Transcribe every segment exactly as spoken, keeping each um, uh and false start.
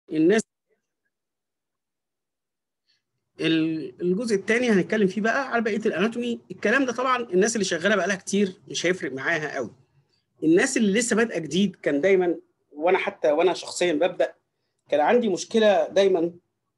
الناس الجزء الثاني هنتكلم فيه بقى على بقيه الاناتومي. الكلام ده طبعا الناس اللي شغاله بقى لها كتير مش هيفرق معاها قوي. الناس اللي لسه بادئه جديد كان دايما، وانا حتى وانا شخصيا ببدا كان عندي مشكله دايما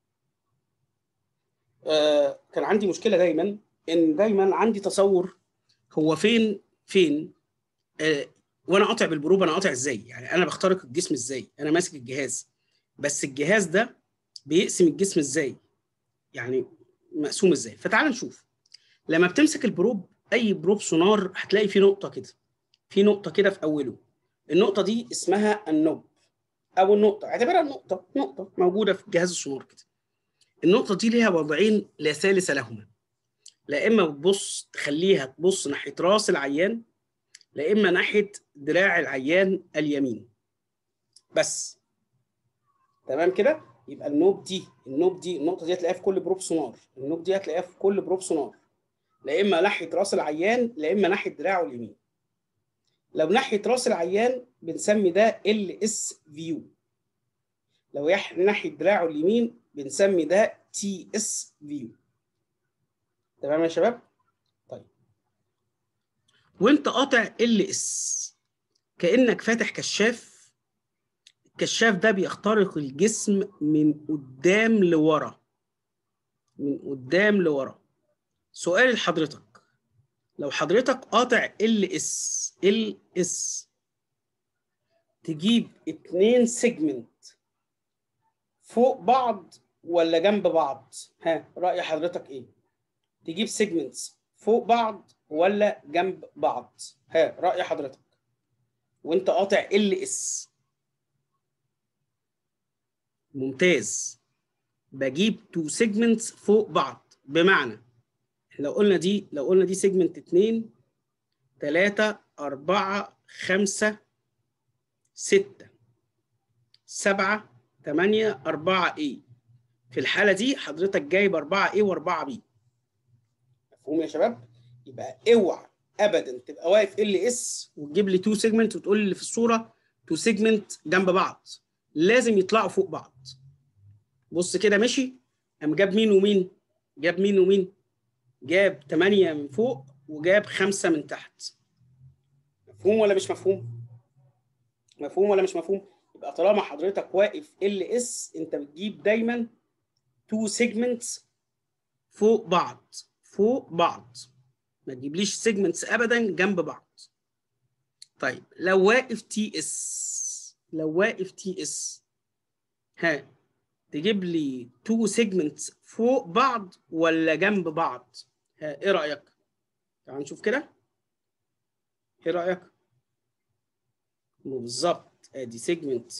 آه كان عندي مشكله دايما ان دايما عندي تصور هو فين فين آه وانا قاطع بالبروب انا قاطع ازاي؟ يعني انا بخترق الجسم ازاي؟ انا ماسك الجهاز، بس الجهاز ده بيقسم الجسم ازاي؟ يعني مقسوم ازاي؟ فتعال نشوف. لما بتمسك البروب، اي بروب سونار هتلاقي فيه نقطه كده، في نقطه كده في اوله. النقطه دي اسمها النوب او النقطه، اعتبرها النقطه نقطه موجوده في جهاز السونار كده. النقطه دي ليها وضعين لا ثالث لهما، لا اما بتبص تخليها تبص ناحيه راس العيان، لا اما ناحيه دراع العيان اليمين بس. تمام كده؟ يبقى النوب دي النوب دي النقطه دي هتلاقيها في كل بروب سونار، النوب دي هتلاقيها في كل بروب سونار، لا اما ناحيه راس العيان لا اما ناحيه دراعه اليمين. لو ناحيه راس العيان بنسمي ده ال اس فيو، لو ناحيه دراعه اليمين بنسمي ده تي اس فيو. تمام يا شباب؟ طيب، وانت قاطع ال اس كانك فاتح كشاف. الكشاف ده بيخترق الجسم من قدام لورا، من قدام لورا. سؤال لحضرتك، لو حضرتك قاطع ال اس ال اس تجيب اتنين سيجمنت فوق بعض ولا جنب بعض؟ ها، رأي حضرتك ايه؟ تجيب سيجمنتس فوق بعض ولا جنب بعض؟ ها، رأي حضرتك وانت قاطع ال اس. ممتاز. بجيب تو سيجمنتس فوق بعض، بمعنى لو قلنا دي لو قلنا دي سيجمنت اتنين تلاتة أربعة خمسة ستة سبعة تمانية أربعة ايه. في الحالة دي حضرتك جايب أربعة ايه و4 بي. مفهوم يا شباب؟ يبقى اوعى ابدا تبقى واقف ال اس وتجيب لي تو سيجمنت وتقول لي اللي في الصوره تو سيجمنت جنب بعض، لازم يطلعوا فوق بعض. بص كده ماشي؟ قام جاب مين ومين؟ جاب مين ومين؟ جاب تمانية من فوق وجاب خمسة من تحت. مفهوم ولا مش مفهوم؟ مفهوم ولا مش مفهوم؟ يبقى طالما حضرتك واقف ال اس انت بتجيب دايما تو سيجمنتس فوق بعض، فوق بعض. ما تجيبليش سيجمنتس ابدا جنب بعض. طيب لو واقف تي اس، لو واقف تي اس ها، تجيب لي تو سيجمنتس فوق بعض ولا جنب بعض؟ ها، ايه رايك؟ تعال نشوف كده، ايه رايك؟ بالظبط، ادي سيجمنت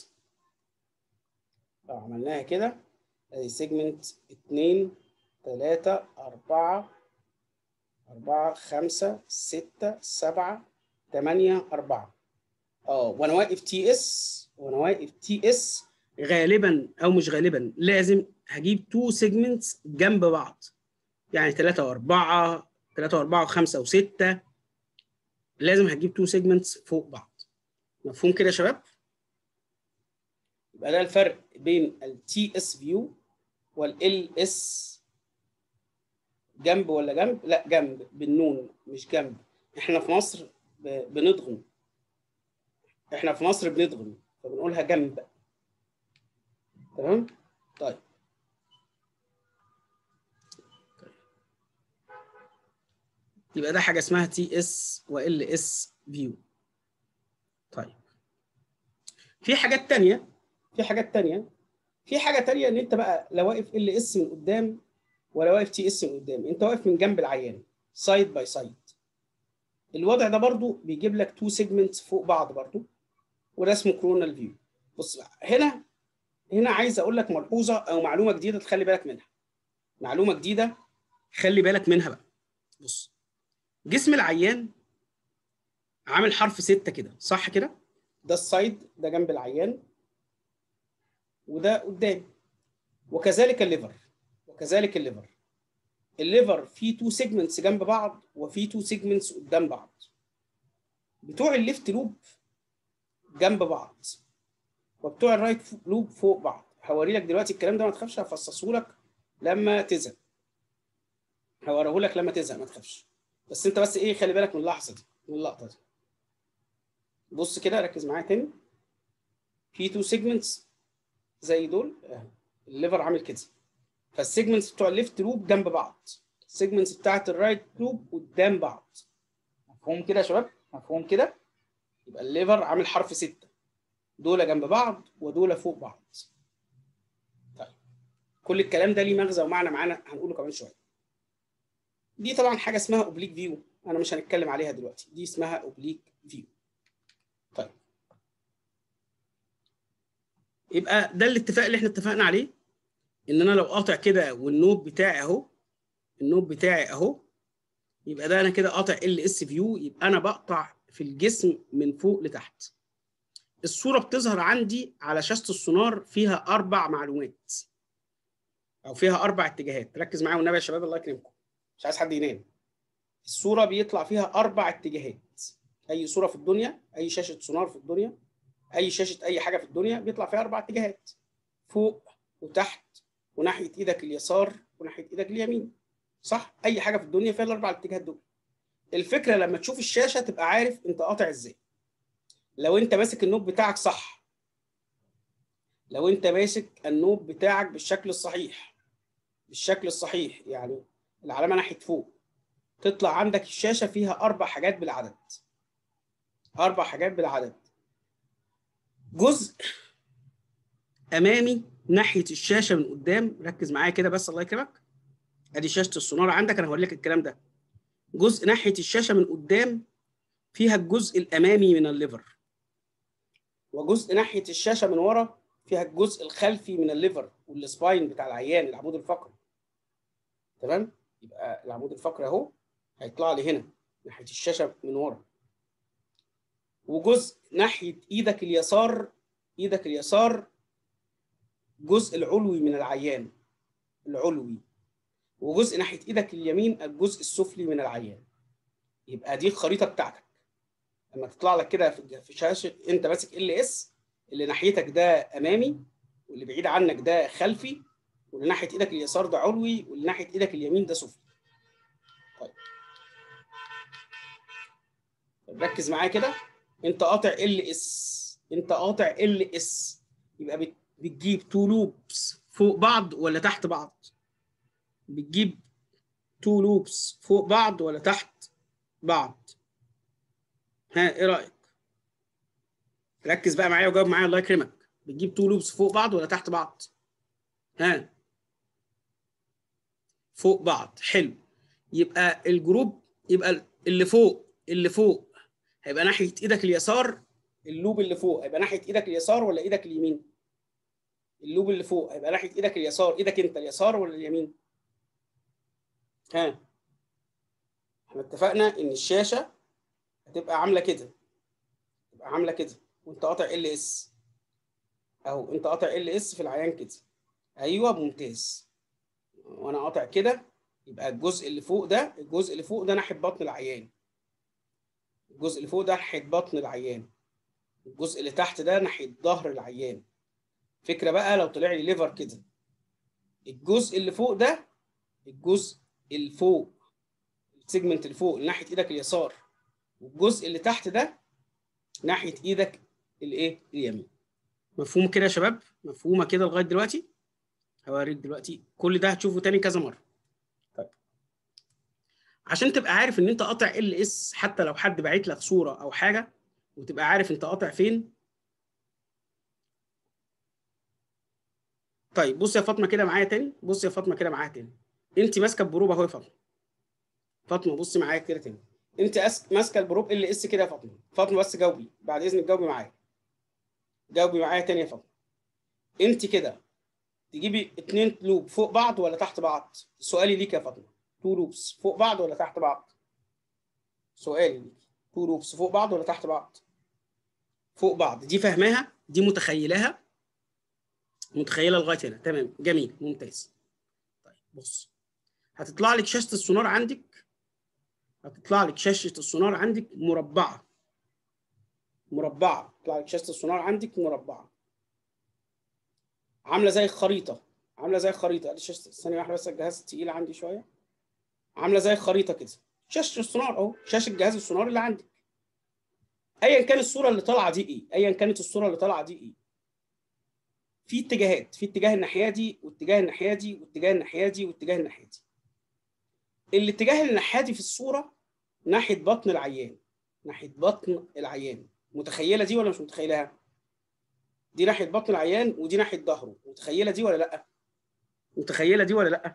لو عملناها كده، ادي سيجمنت اتنين تلاتة أربعة أربعة خمسة ستة سبعة تمانية أربعة. اه وانا واقف تي اس وانا واقف تي اس غالبا او مش غالبا لازم هجيب تو سيجمنتس جنب بعض، يعني تلاتة و4 تلاتة و4 و5 و6، لازم هجيب تو سيجمنتس فوق بعض. مفهوم كده يا شباب؟ يبقى ده الفرق بين التي اس فيو والال اس. جنب ولا جنب؟ لا جنب بالنون مش جنب. احنا في مصر بنضغم، احنا في مصر بنضغم فبنقولها جنب. تمام؟ طيب يبقى ده حاجه اسمها تي اس وال اس فيو. طيب في حاجات تانية في حاجات تانية في حاجه تانية ان انت بقى لو واقف ال اس من قدام ولا واقف تي اس من قدام، انت واقف من جنب العيان سايد باي سايد. الوضع ده برضو بيجيب لك تو سيجمنتس فوق بعض برضو، وده اسمه كرونال فيو. بص بقى هنا هنا عايز اقول لك ملحوظه او معلومه جديده تخلي بالك منها. معلومه جديده خلي بالك منها بقى. بص، جسم العيان عامل حرف ستة كده، صح كده؟ ده السايد، ده جنب العيان وده قدام، وكذلك الليفر وكذلك الليفر الليفر فيه تو سيجمنتس جنب بعض وفيه تو سيجمنتس قدام بعض. بتوع الليفت لوب جنب بعض وبتوع الرايت لوب فوق بعض. هوري لك دلوقتي الكلام ده، ما تخافش، هفصصه لك لما تزهق. هوريه لك لما تزهق، ما تخافش. بس انت بس ايه، خلي بالك من اللحظه دي، من اللقطه دي. بص كده، ركز معايا تاني. في تو سيجمنتس زي دول، الليفر عامل كده، فالسيجمنتس بتوع الليفت لوب جنب بعض، السيجمنتس بتاعت الرايت لوب قدام بعض. مفهوم كده يا شباب؟ مفهوم كده؟ يبقى الليفر عامل حرف ستة، دول جنب بعض ودول فوق بعض. طيب كل الكلام ده ليه مغزى ومعنى معانا، هنقوله كمان شويه. دي طبعا حاجه اسمها اوبليك فيو، انا مش هنتكلم عليها دلوقتي، دي اسمها اوبليك فيو. طيب يبقى ده الاتفاق اللي احنا اتفقنا عليه، ان انا لو قاطع كده والنوب بتاعي اهو، النوب بتاعي اهو، يبقى ده انا كده قاطع ال اس فيو، يبقى انا بقطع في الجسم من فوق لتحت. الصوره بتظهر عندي على شاشه السونار فيها اربع معلومات، او فيها اربع اتجاهات. ركز معايا والنبي يا شباب، الله يكرمكم، مش عايز حد ينام. الصوره بيطلع فيها اربع اتجاهات. اي صوره في الدنيا، اي شاشه سونار في الدنيا، اي شاشه اي حاجه في الدنيا بيطلع فيها اربع اتجاهات، فوق وتحت وناحيه ايدك اليسار وناحيه ايدك اليمين. صح؟ اي حاجه في الدنيا فيها الاربع اتجاهات دول. الفكره لما تشوف الشاشه تبقى عارف انت قاطع ازاي. لو انت ماسك النوب بتاعك صح، لو انت ماسك النوب بتاعك بالشكل الصحيح، بالشكل الصحيح يعني العلامه ناحيه فوق، تطلع عندك الشاشه فيها اربع حاجات بالعدد. اربع حاجات بالعدد. جزء امامي ناحيه الشاشه من قدام، ركز معايا كده بس الله يكرمك. ادي شاشه السونار عندك، انا هوري لك الكلام ده. جزء ناحيه الشاشه من قدام فيها الجزء الامامي من الليفر، وجزء ناحيه الشاشه من ورا فيها الجزء الخلفي من الليفر والسباين بتاع العيان، العمود الفقري. تمام؟ يبقى العمود الفقري اهو هيطلع لي هنا ناحيه الشاشه من ورا. وجزء ناحيه ايدك اليسار، ايدك اليسار الجزء العلوي من العيان، العلوي. وجزء ناحيه ايدك اليمين الجزء السفلي من العيان. يبقى دي الخريطه بتاعتك. لما تطلع لك كده في شاشه، انت ماسك ال اس، اللي ناحيتك ده امامي، واللي بعيد عنك ده خلفي، واللي ناحيه ايدك اليسار ده علوي، واللي ناحيه ايدك اليمين ده سفلي. طيب ركز معايا كده. انت قاطع ال اس، انت قاطع ال اس، يبقى بتجيب تو لوبس فوق بعض ولا تحت بعض؟ بتجيب تو لوبس فوق بعض ولا تحت بعض؟ ها ايه رايك؟ ركز بقى معايا وجاوب معايا الله يكرمك. بتجيب تو لوبس فوق بعض ولا تحت بعض؟ ها فوق بعض. حلو. يبقى الجروب، يبقى اللي فوق، اللي فوق هيبقى ناحيه ايدك اليسار. اللوب اللي فوق هيبقى ناحيه ايدك اليسار ولا ايدك اليمين؟ اللوب اللي فوق هيبقى ناحيه ايدك اليسار، ايدك انت اليسار ولا اليمين؟ ها احنا اتفقنا ان الشاشه هتبقى عامله كده، تبقى عامله كده وانت قاطع ال اس اهو، انت قاطع ال اس في العيان كده. ايوه ممتاز. وانا قاطع كده، يبقى الجزء اللي فوق ده، الجزء اللي فوق ده ناحيه بطن العيان، الجزء اللي فوق ده ناحيه بطن العيان، الجزء اللي تحت ده ناحيه ظهر العيان. فكره بقى لو طلع لي ليفر كده، الجزء اللي فوق ده، الجزء اللي فوق، السيجمنت اللي فوق ناحيه ايدك اليسار، والجزء اللي تحت ده ناحيه ايدك الايه اليمين. مفهوم كده يا شباب؟ مفهومه كده لغايه دلوقتي؟ هوريك دلوقتي كل ده هتشوفه تاني كذا مره. طيب عشان تبقى عارف ان انت قاطع ال اس، حتى لو حد باعت لك صوره او حاجه وتبقى عارف انت قاطع فين. طيب بص يا فاطمه كده معايا تاني، بص يا فاطمه كده معايا تاني. انت ماسكه البروب اهو يا فاطمه. فاطمه بصي معايا كده تاني. انت أس... ماسكه البروب ال اس كده يا فاطمه. فاطمه بس جاوبي بعد اذنك، جاوبي معايا، جاوبي معايا تاني يا فاطمه. انت كده تجيبي اتنين لوب فوق بعض ولا تحت بعض؟ سؤالي ليك يا فاطمه. تو لوبس فوق بعض ولا تحت بعض؟ سؤالي ليك. تو لوبس فوق بعض ولا تحت بعض؟ فوق بعض. دي فاهماها؟ دي متخيلاها؟ متخيله لغايه هنا؟ تمام جميل ممتاز. طيب بص، هتطلع لك شاشه السونار عندك، هتطلع لك شاشه السونار عندك مربعه، مربعه، تطلع لك شاشه السونار عندك مربعه. عامله زي الخريطه، عامله زي الخريطه. ثانيه واحده بس، الجهاز تقيل عندي شويه. عامله زي الخريطه كده، شاشه السونار اهو، شاشه جهاز السونار اللي عندك. ايا كان الصوره اللي طالعه دي ايه، ايا كانت الصوره اللي طالعه دي ايه، في اتجاهات، في اتجاه الناحيه دي واتجاه الناحيه دي واتجاه الناحيه دي واتجاه الناحيه دي. الاتجاه الناحيه دي في الصوره ناحيه بطن العيان، ناحيه بطن العيان. متخيله دي ولا مش متخيلها؟ دي ناحيه بطن العيان ودي ناحيه ظهره. متخيله دي ولا لا؟ متخيله دي ولا لا؟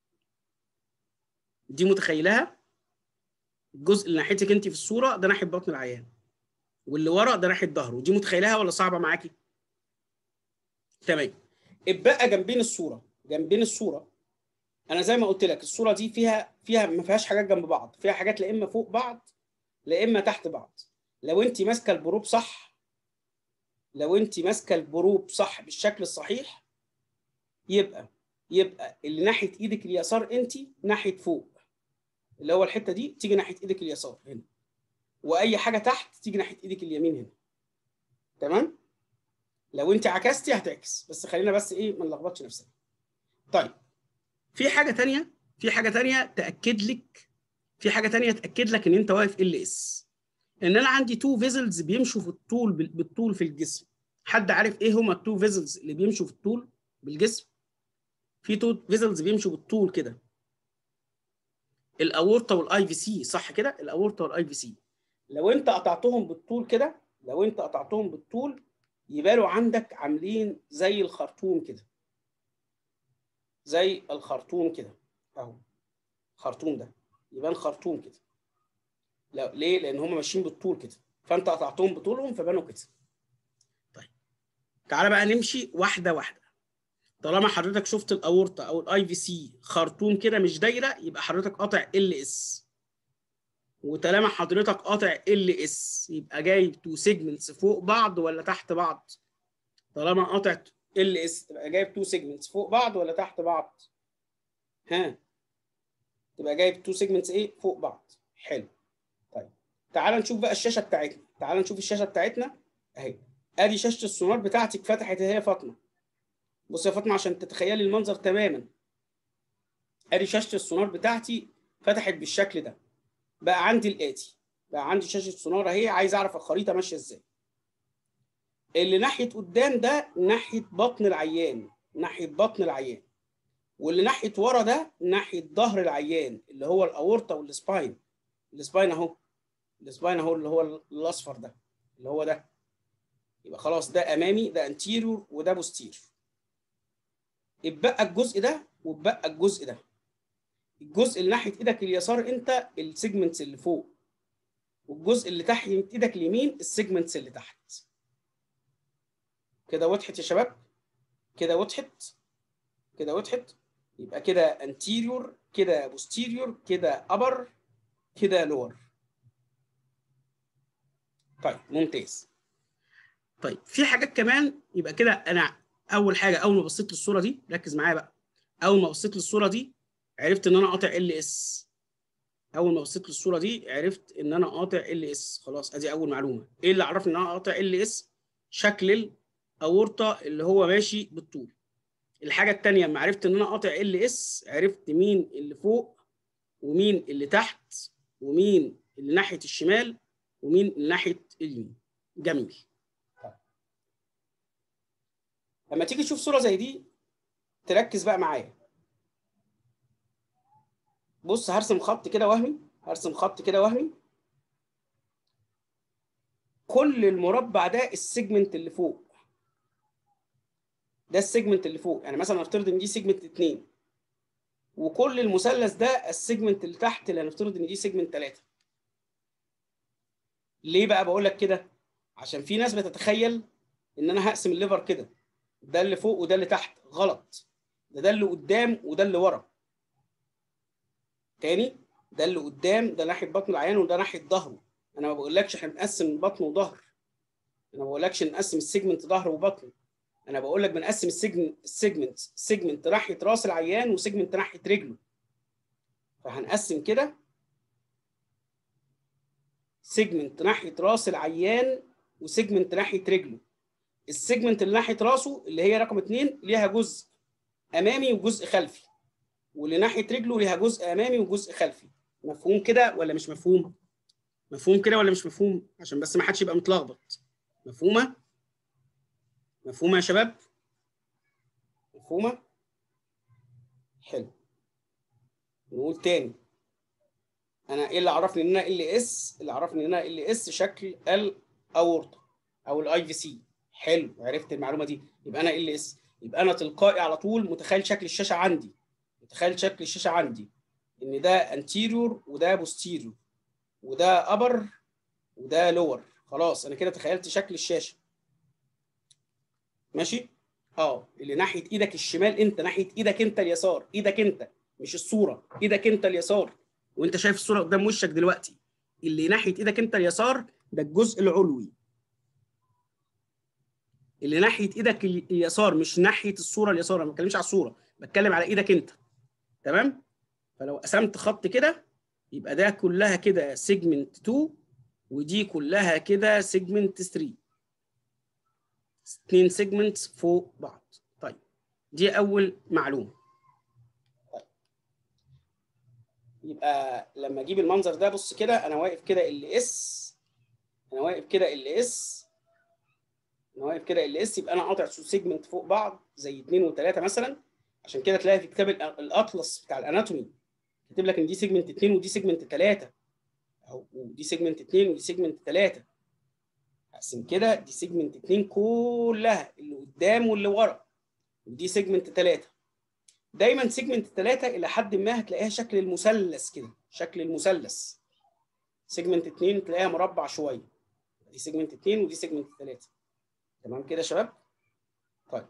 دي متخيلها؟ الجزء اللي ناحيتك انت في الصوره ده ناحيه بطن العيان، واللي ورا ده ناحيه ظهره. دي متخيلها ولا صعبه معاكي؟ تمام. اتبقى جنبين الصوره، جنبين الصوره انا زي ما قلت لك الصوره دي فيها فيها ما فيهاش حاجات جنب بعض، فيها حاجات لا اما فوق بعض لا اما تحت بعض. لو انت ماسكه البروب صح، لو انت ماسكه البروب صح بالشكل الصحيح، يبقى يبقى اللي ناحيه ايدك اليسار انت ناحيه فوق، اللي هو الحته دي تيجي ناحيه ايدك اليسار هنا، واي حاجه تحت تيجي ناحيه ايدك اليمين هنا. تمام؟ لو انت عكستي هتعكس، بس خلينا بس ايه ما نلخبطش نفسنا. طيب في حاجه ثانيه، في حاجه ثانيه تاكد لك، في حاجه ثانيه تاكد لك ان انت واقف ال اس. ان انا عندي تو فيزلز بيمشوا في الطول، بالطول في الجسم. حد عارف ايه هما التو فيزلز اللي بيمشوا في الطول بالجسم؟ في تو فيزلز بيمشوا بالطول كده، الاورطه والاي في سي، صح كده؟ الاورطه والاي في سي. لو انت قطعتهم بالطول كده، لو انت قطعتهم بالطول يبقوا عندك عاملين زي الخرطوم كده، زي الخرطوم كده اهو. الخرطوم ده يبان خرطوم كده. لا ليه؟ لان هم ماشيين بالطول كده، فانت قطعتهم بطولهم فبانوا كده. طيب تعالى بقى نمشي واحده واحده. طالما حضرتك شفت الاورطه او الاي في سي خرطوم كده مش دايره، يبقى حضرتك قاطع ال اس. وطالما حضرتك قاطع ال اس يبقى جايب تو سيجمنتس فوق بعض ولا تحت بعض؟ طالما قاطع ال اس تبقى جايب تو سيجمنتس فوق بعض ولا تحت بعض؟ ها، تبقى جايب تو سيجمنتس ايه؟ فوق بعض. حلو. طيب تعال نشوف بقى الشاشه بتاعتنا، تعال نشوف الشاشه بتاعتنا اهي. ادي شاشه السونار بتاعتك فتحت اهي يا فاطمه. بص يا فاطمه عشان تتخيلي المنظر تماما. ادي شاشه السونار بتاعتي فتحت بالشكل ده. بقى عندي الاتي، بقى عندي شاشه سونار اهي، عايز اعرف الخريطه ماشيه ازاي. اللي ناحيه قدام ده ناحيه بطن العيان، ناحيه بطن العيان. واللي ناحيه ورا ده ناحيه ظهر العيان، اللي هو الاورطه والسباين. السباين اهو، السباين اهو اللي هو الاصفر ده، اللي هو ده. يبقى خلاص ده امامي، ده انتيريور وده بوستير. اتبقى الجزء ده واتبقى الجزء ده. الجزء اللي ناحيه ايدك اليسار انت السيجمنتس اللي فوق، والجزء اللي تحت ايدك اليمين السيجمنتس اللي تحت. كده وضحت يا شباب؟ كده وضحت؟ كده وضحت؟ يبقى كده انتيريور، كده بوستيريور، كده ابر، كده لور. طيب ممتاز. طيب في حاجات كمان. يبقى كده انا اول حاجه اول ما بصيت للصوره دي، ركز معايا بقى. اول ما بصيت للصوره دي عرفت ان انا قاطع ال اس. اول ما بصيت للصوره دي عرفت ان انا قاطع ال اس. خلاص ادي اول معلومه. ايه اللي عرفني ان انا قاطع ال اس؟ شكل الاورطه اللي هو ماشي بالطول. الحاجه الثانيه لما عرفت ان انا قاطع ال اس، عرفت مين اللي فوق ومين اللي تحت ومين اللي ناحيه الشمال ومين اللي ناحيه اليمين. جميل. لما تيجي تشوف صوره زي دي تركز بقى معايا. بص هرسم خط كده وهمي، هرسم خط كده وهمي. كل المربع ده السيجمنت اللي فوق، ده السيجمنت اللي فوق. يعني مثلا نفترض ان دي سيجمنت اتنين، وكل المثلث ده السيجمنت اللي تحت اللي هنفترض ان دي سيجمنت تلاتة. ليه بقى بقول لك كده؟ عشان في ناس بتتخيل ان انا هقسم الليفر كده، ده اللي فوق وده اللي تحت. غلط. ده ده اللي قدام وده اللي ورا. تاني، ده اللي قدام ده ناحيه بطن العيان وده ناحيه ظهره. انا ما بقولكش احنا بنقسم بطن وظهر، انا ما بقولكش نقسم السيجمنت ظهر وبطن. انا بقول لك بنقسم السيجمنت السيجمنت سيجمنت ناحيه راس العيان وسيجمنت ناحيه رجله. فهنقسم كده سيجمنت ناحيه راس العيان وسيجمنت ناحيه رجله. السيجمنت اللي ناحيه راسه اللي هي رقم اتنين ليها جزء امامي وجزء خلفي، واللي ناحيه رجله ليها جزء امامي وجزء خلفي. مفهوم كده ولا مش مفهوم؟ مفهوم كده ولا مش مفهوم؟ عشان بس ما حدش يبقى متلخبط. مفهومه؟ مفهومه يا شباب؟ مفهومه؟ حلو. نقول تاني. انا ايه اللي عرفني ان انا ال اس؟ اللي عرفني ان انا ال اس شكل الاورطه او الاي في سي. حلو، عرفت المعلومه دي. يبقى انا ال اس، يبقى انا تلقائي على طول متخيل شكل الشاشه عندي. متخيل شكل الشاشه عندي ان ده انتيريور وده بوستيريور، وده ابر وده لور. خلاص انا كده تخيلت شكل الشاشه. ماشي؟ اه اللي ناحيه ايدك الشمال انت، ناحيه ايدك انت اليسار، ايدك انت مش الصوره، ايدك انت اليسار، وانت شايف الصوره قدام وشك دلوقتي. اللي ناحيه ايدك انت اليسار ده الجزء العلوي. اللي ناحيه ايدك اليسار مش ناحيه الصوره اليسار، انا ما بتكلمش على الصوره، بتكلم على ايدك انت. تمام؟ فلو قسمت خط كده يبقى ده كلها كده سيجمنت اتنين، ودي كلها كده سيجمنت تلاتة. اثنين سيجمنتس فوق بعض. طيب دي اول معلومه. طيب يبقى لما اجيب المنظر ده، بص كده انا واقف كده ال اس، انا واقف كده ال اس، انا واقف كده ال اس، يبقى انا قاطع سيجمنت فوق بعض زي اتنين وتلاتة مثلا. عشان كده تلاقي في كتاب الاطلس بتاع الاناتومي كاتب لك ان دي سيجمنت اتنين ودي سيجمنت تلاتة، او ودي سيجمنت اتنين ودي سيجمنت تلاتة. اقسم كده دي سيجمنت اتنين كلها اللي قدام واللي ورا، ودي سيجمنت تلاتة. دايما سيجمنت تلاتة الى حد ما هتلاقيها شكل المثلث كده، شكل المثلث. سيجمنت اتنين تلاقيها مربع شويه. دي سيجمنت اتنين ودي سيجمنت تلاتة. تمام كده يا شباب؟ طيب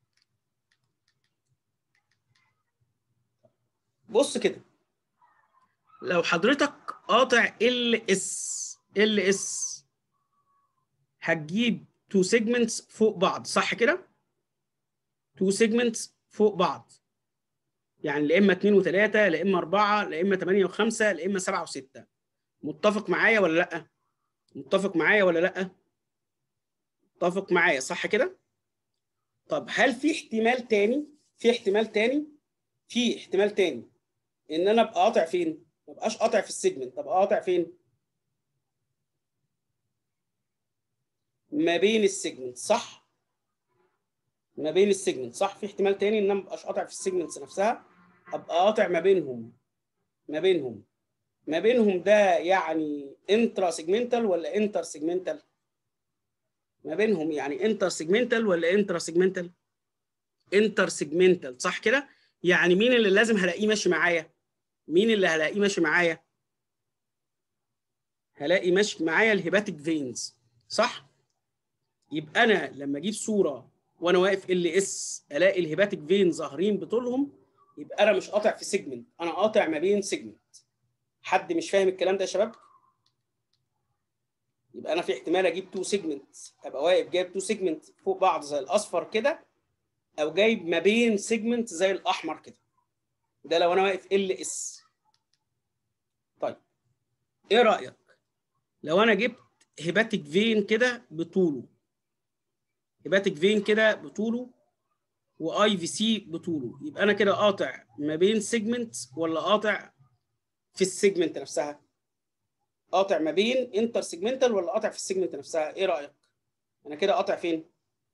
بص كده، لو حضرتك قاطع ال اس، ال اس هتجيب تو سيجمنتس فوق بعض، صح كده؟ تو سيجمنتس فوق بعض، يعني لا اما اتنين وتلاتة، لا اما اربعة، لا اما تمانية وخمسة، لا اما سبعة وستة. متفق معايا ولا لا؟ متفق معايا ولا لا؟ متفق معايا صح كده؟ طب هل في احتمال تاني؟ في احتمال تاني؟ في احتمال تاني ان انا ابقى قاطع فين؟ ما ابقاش قاطع في السيجمنت، ابقى قاطع فين؟ ما بين السيجمنت، صح؟ ما بين السيجمنت، صح؟ في احتمال تاني ان انا ما ابقاش قاطع في السيجمنتس نفسها، ابقى قاطع ما بينهم. ما بينهم ما بينهم ده يعني انترا سيجمنتال ولا انتر سيجمنتال؟ ما بينهم يعني انتر سيجمنتال ولا انترا سيجمنتال؟ انتر سيجمنتال، صح كده؟ يعني مين اللي لازم هلاقيه ماشي معايا؟ مين اللي هلاقيه ماشي معايا؟ هلاقي ماشي معايا الهيباتيك فينز، صح؟ يبقى انا لما اجيب صوره وانا واقف ال اس الاقي الهيباتيك فين ظاهرين بطولهم، يبقى انا مش قاطع في سيجمنت، انا قاطع ما بين سيجمنت. حد مش فاهم الكلام ده يا شباب؟ يبقى انا في احتمال اجيب تو سيجمنت، ابقى واقف جايب تو سيجمنت فوق بعض زي الاصفر كده، او جايب ما بين سيجمنت زي الاحمر كده. ده لو انا واقف ال اس. طيب ايه رايك لو انا جبت هيباتيك فين كده بطوله، هيباتيك فين كده بطوله واي في سي بطوله، يبقى انا كده قاطع ما بين سيجمنت ولا قاطع في السيجمنت نفسها؟ قاطع ما بين انتر سيجمنتال ولا قاطع في السيجمنت نفسها؟ ايه رايك؟ انا كده قاطع فين؟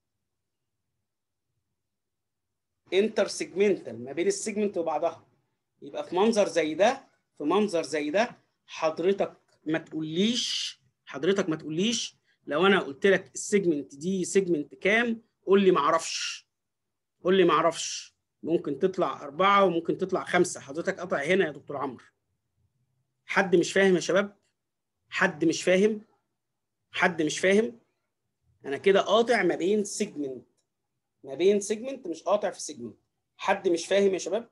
انتر سيجمنتال، ما بين السيجمنت وبعضها. يبقى في منظر زي ده، في منظر زي ده حضرتك ما تقوليش، حضرتك ما تقوليش لو انا قلت لك السيجمنت دي سيجمنت كام قول لي ما اعرفش، قول لي ما اعرفش. ممكن تطلع أربعة وممكن تطلع خمسة، حضرتك قطع هنا يا دكتور عمرو. حد مش فاهم يا شباب؟ حد مش فاهم؟ حد مش فاهم؟ أنا كده قاطع ما بين سيجمنت، ما بين سيجمنت، مش قاطع في سيجمنت. حد مش فاهم يا شباب؟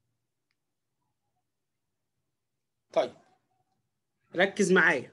طيب ركز معايا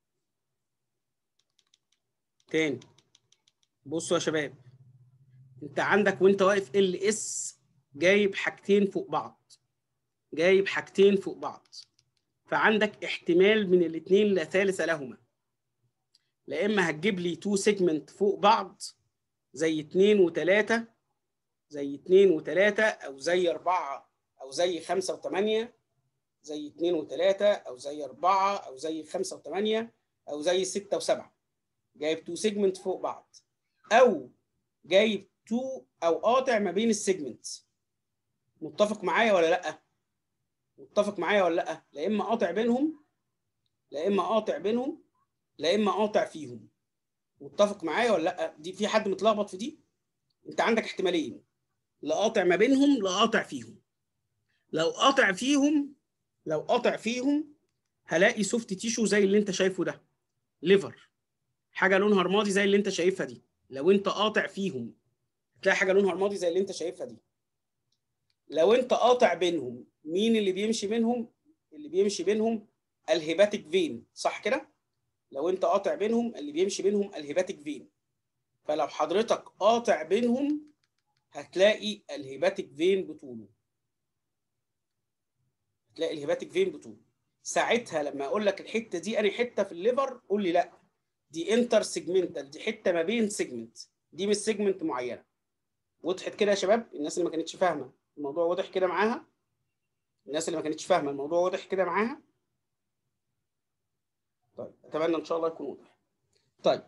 تاني. بصوا يا شباب، أنت عندك وأنت واقف ال اس جايب حاجتين فوق بعض، جايب حاجتين فوق بعض، فعندك احتمال من الاثنين لا ثالث لهما. لا اما هتجيب لي تو سيجمنت فوق بعض، زي اتنين وتلاتة، زي اتنين وتلاتة او زي اربعة او زي خمسة وتمانية، زي اتنين وتلاتة او زي اربعة او زي خمسة وتمانية او زي ستة وسبعة. جايب تو سيجمنت فوق بعض، او جايب تو او قاطع ما بين السيجمنتس. متفق معايا ولا لا؟ متفق معايا ولا لا؟ لا اما قاطع بينهم، لا اما قاطع بينهم، لا اما قاطع فيهم. متفق معايا ولا لا؟ دي في حد متلخبط في دي؟ انت عندك احتمالين، لا قاطع ما بينهم لا قاطع فيهم. لو قاطع فيهم، لو قاطع فيهم هلاقي سوفت تيشو زي اللي انت شايفه ده، ليفر، حاجه لونها رمادي زي اللي انت شايفها دي. لو انت قاطع فيهم هتلاقي حاجه لونها رمادي زي اللي انت شايفها دي. لو انت قاطع بينهم، مين اللي بيمشي بينهم؟ اللي بيمشي بينهم الهيباتيك فين، صح كده؟ لو انت قاطع بينهم، اللي بيمشي بينهم الهيباتيك فين. فلو حضرتك قاطع بينهم هتلاقي الهيباتيك فين بطوله، هتلاقي الهيباتيك فين بطوله. ساعتها لما اقول لك الحته دي انهي حته في الليفر، قول لي لا دي انتر سيجمنتال، دي حته ما بين سيجمنت، دي مش سيجمنت معينه. وضحت كده يا شباب؟ الناس اللي ما كانتش فاهمه الموضوع واضح كده معاها؟ الناس اللي ما كانتش فاهمه الموضوع واضح كده معاها؟ طيب اتمنى ان شاء الله يكون واضح. طيب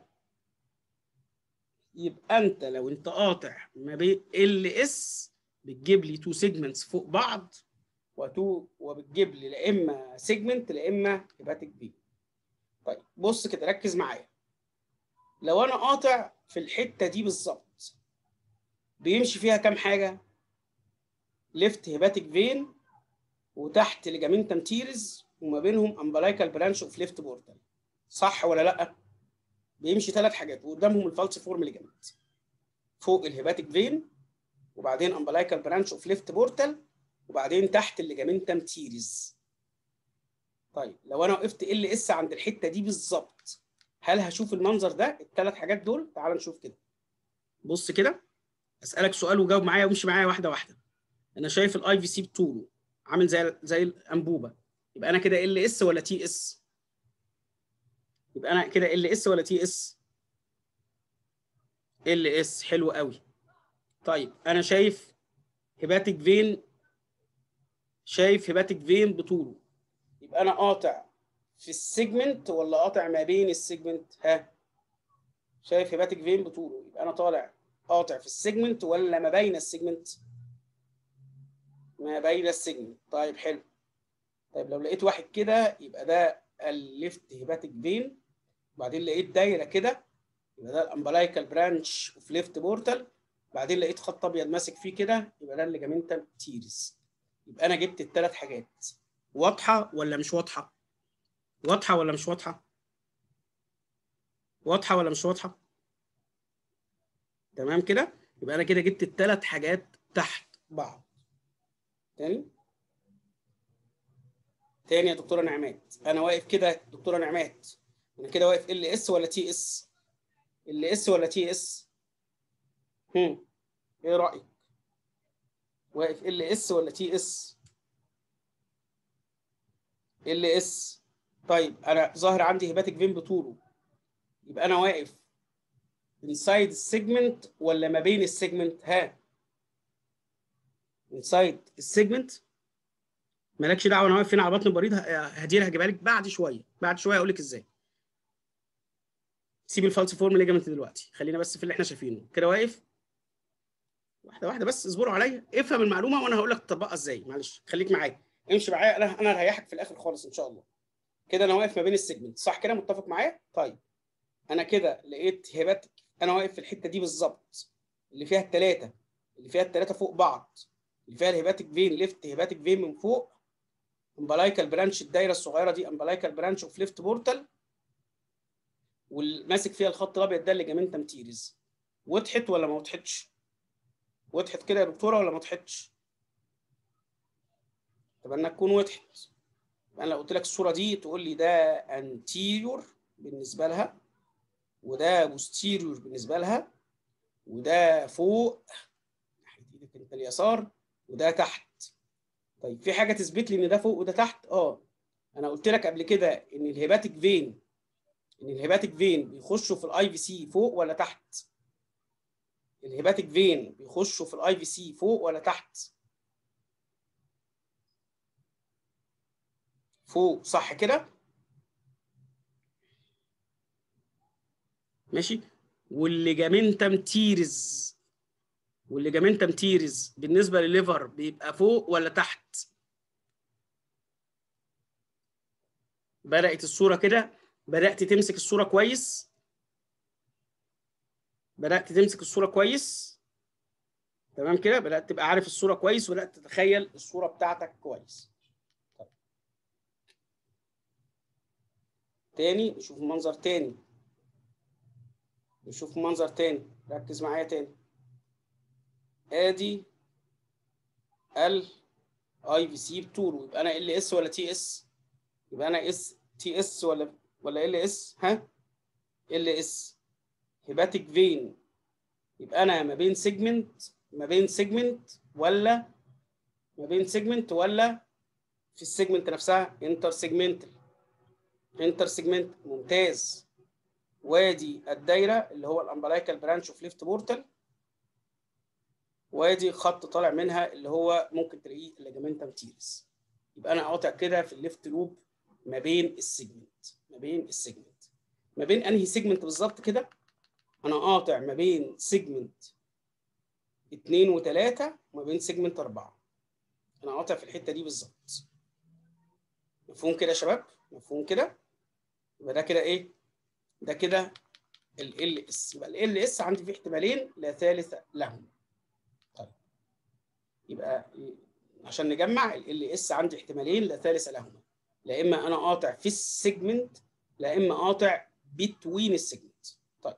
يبقى انت لو انت قاطع ما بين ال اس بتجيب لي تو سيجمنتس فوق بعض، وتو وبتجيب لي لا اما سيجمنت لا اما هيباتيك بي. طيب بص كده ركز معايا، لو انا قاطع في الحته دي بالظبط بيمشي فيها كام حاجه؟ ليفت هيباتيك فين، وتحت ليجامنتم تيرز، وما بينهم امبلايكال برانش اوف ليفت بورتال، صح ولا لا؟ بيمشي ثلاث حاجات، وقدامهم الفالسيفورم ليجامنت، فوق الهيباتيك فين، وبعدين امبلايكال برانش اوف ليفت بورتال، وبعدين تحت الليجامنتم تيرز. طيب لو انا وقفت ال اس عند الحته دي بالظبط، هل هشوف المنظر ده؟ الثلاث حاجات دول، تعال نشوف كده. بص كده، اسالك سؤال وجاوب معايا وامشي معايا واحده واحده. انا شايف الاي في سي بطوله عامل زي زي الانبوبه، يبقى انا كده ال اس ولا تي اس؟ يبقى انا كده ال اس ولا تي اس؟ ال اس، حلو قوي. طيب انا شايف هيباتيك فين، شايف هيباتيك فين بطوله، يبقى انا قاطع في السيجمنت ولا قاطع ما بين السيجمنت؟ ها، شايف هيباتيك فين بطوله، يبقى انا طالع قاطع في السيجمنت ولا ما بين السيجمنت؟ ما بين السيجمنت. طيب حلو. طيب لو لقيت واحد كده يبقى ده الليفت هيباتيك فين، وبعدين لقيت دايره كده يبقى ده الامبلايكال برانش اوف ليفت بورتال، بعدين لقيت خط ابيض ماسك فيه كده يبقى ده الليجامنتال تيرز. يبقى انا جبت الثلاث حاجات. واضحه ولا مش واضحه؟ واضحه ولا مش واضحه؟ واضحه ولا مش واضحه؟ تمام كده. يبقى انا كده جبت الثلاث حاجات تحت بعض. تاني تاني يا دكتوره نعمات، انا واقف كده دكتوره نعمات، انا كده واقف ال اس ولا تي اس؟ ال اس ولا تي اس؟ هم ايه رايك؟ واقف ال اس ولا تي اس؟ ال اس. طيب انا ظاهر عندي هيباتيك فين بطوله، يبقى انا واقف انسايد السيجمنت ولا ما بين السيجمنت؟ ها، انسايد السيجمنت. مالكش دعوه انا واقف فين على بطن البريد، هدير هجيبها لك بعد شويه، بعد شويه اقول لك ازاي. سيب الفالسيفورم ليجامنت دلوقتي، خلينا بس في اللي احنا شايفينه كده. واقف واحده واحده بس، اصبروا عليا، افهم المعلومه وانا هقول لك تطبقها ازاي. معلش خليك معايا، امشي معايا، انا انا هريحك في الاخر خالص ان شاء الله. كده انا واقف ما بين السيجمنت، صح كده؟ متفق معايا؟ طيب انا كده لقيت هيباتيك، انا واقف في الحته دي بالظبط اللي فيها الثلاثه، اللي فيها الثلاثه فوق بعض، اللي فيها الهيباتيك فين، ليفت هيباتيك فين من فوق، امبلايكال برانش الدايره الصغيره دي امبلايكال برانش اوف ليفت بورتال، والماسك فيها الخط الابيض ده الليجامنتم تيريز. وضحت ولا ما وضحتش؟ وضحت كده يا دكتوره ولا ما وضحتش؟ طب انها تكون وضحت. انا لو قلت لك الصوره دي تقول لي ده انتيريور بالنسبه لها، وده بوستيريور بالنسبه لها، وده فوق ناحيه ايدك انت اليسار، وده تحت. طيب في حاجه تثبت لي ان ده فوق وده تحت؟ اه، انا قلت لك قبل كده ان الهيباتيك فين، ان الهيباتيك فين بيخشوا في الاي في سي فوق ولا تحت؟ الهيباتيك فين بيخشوا في الاي في سي فوق ولا تحت؟ فوق، صح كده؟ ماشي. والليجامنتم تيرز والليجامنتم تيرز بالنسبه للليفر بيبقى فوق ولا تحت؟ بدأت الصوره كده، بدأت تمسك الصوره كويس، بدأت تمسك الصوره كويس، تمام كده؟ بدأت تبقى عارف الصوره كويس وبدأت تتخيل الصوره بتاعتك كويس. طيب. تاني نشوف منظر تاني، نشوف منظر تاني، ركز معايا تاني. ادي ال اي في سي بطوله، يبقى انا ال اس ولا تي اس؟ يبقى انا اس تي اس ولا ولا ال اس؟ ها، ال اس. هيباتيك فين، يبقى انا ما بين سيجمنت ما بين سيجمنت ولا ما بين سيجمنت ولا في السيجمنت نفسها؟ انتر سيجمنتال، انتر سيجمنت، ممتاز. وادي الدايره اللي هو الامبلايكال برانش اوف ليفت بورتال، وادي خط طالع منها اللي هو ممكن تلاقيه الليجامنتم تيرس. يبقى انا قاطع كده في الليفت لوب ما بين السيجمنت ما بين السيجمنت ما بين انهي سيجمنت بالظبط كده؟ انا قاطع ما بين سيجمنت اتنين وتلاتة وما بين سيجمنت أربعة. انا قاطع في الحته دي بالظبط. مفهوم كده يا شباب؟ مفهوم كده؟ يبقى ده كده ايه؟ ده كده ال ال اس. يبقى ال ال اس عندي فيه احتمالين لا ثالث لهم. طيب، يبقى عشان نجمع ال ال اس عندي احتمالين لا ثالث لهما، لا اما انا قاطع في السيجمنت لا اما قاطع بتوين السيجمنت. طيب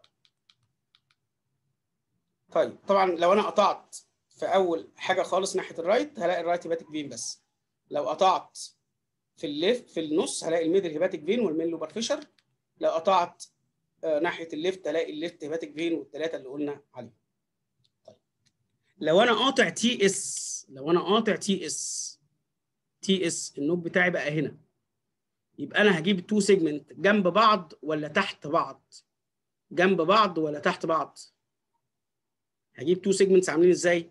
طيب طبعا لو انا قطعت في اول حاجه خالص ناحيه الرايت هلاقي الرايت هيباتيك فين بس. لو قطعت في الليفت في النص هلاقي الميدل هيباتيك فين والمين لوبر فيشر. لو قطعت آه ناحيه الليفت هلاقي الليفت هيباتيك فين والثلاثه اللي قلنا عليهم. طيب لو انا قاطع تي اس لو انا قاطع تي اس تي اس النوب بتاعي بقى هنا، يبقى انا هجيب تو سيجمنت جنب بعض ولا تحت بعض؟ جنب بعض ولا تحت بعض؟ هجيب تو سيجمنتس عاملين ازاي؟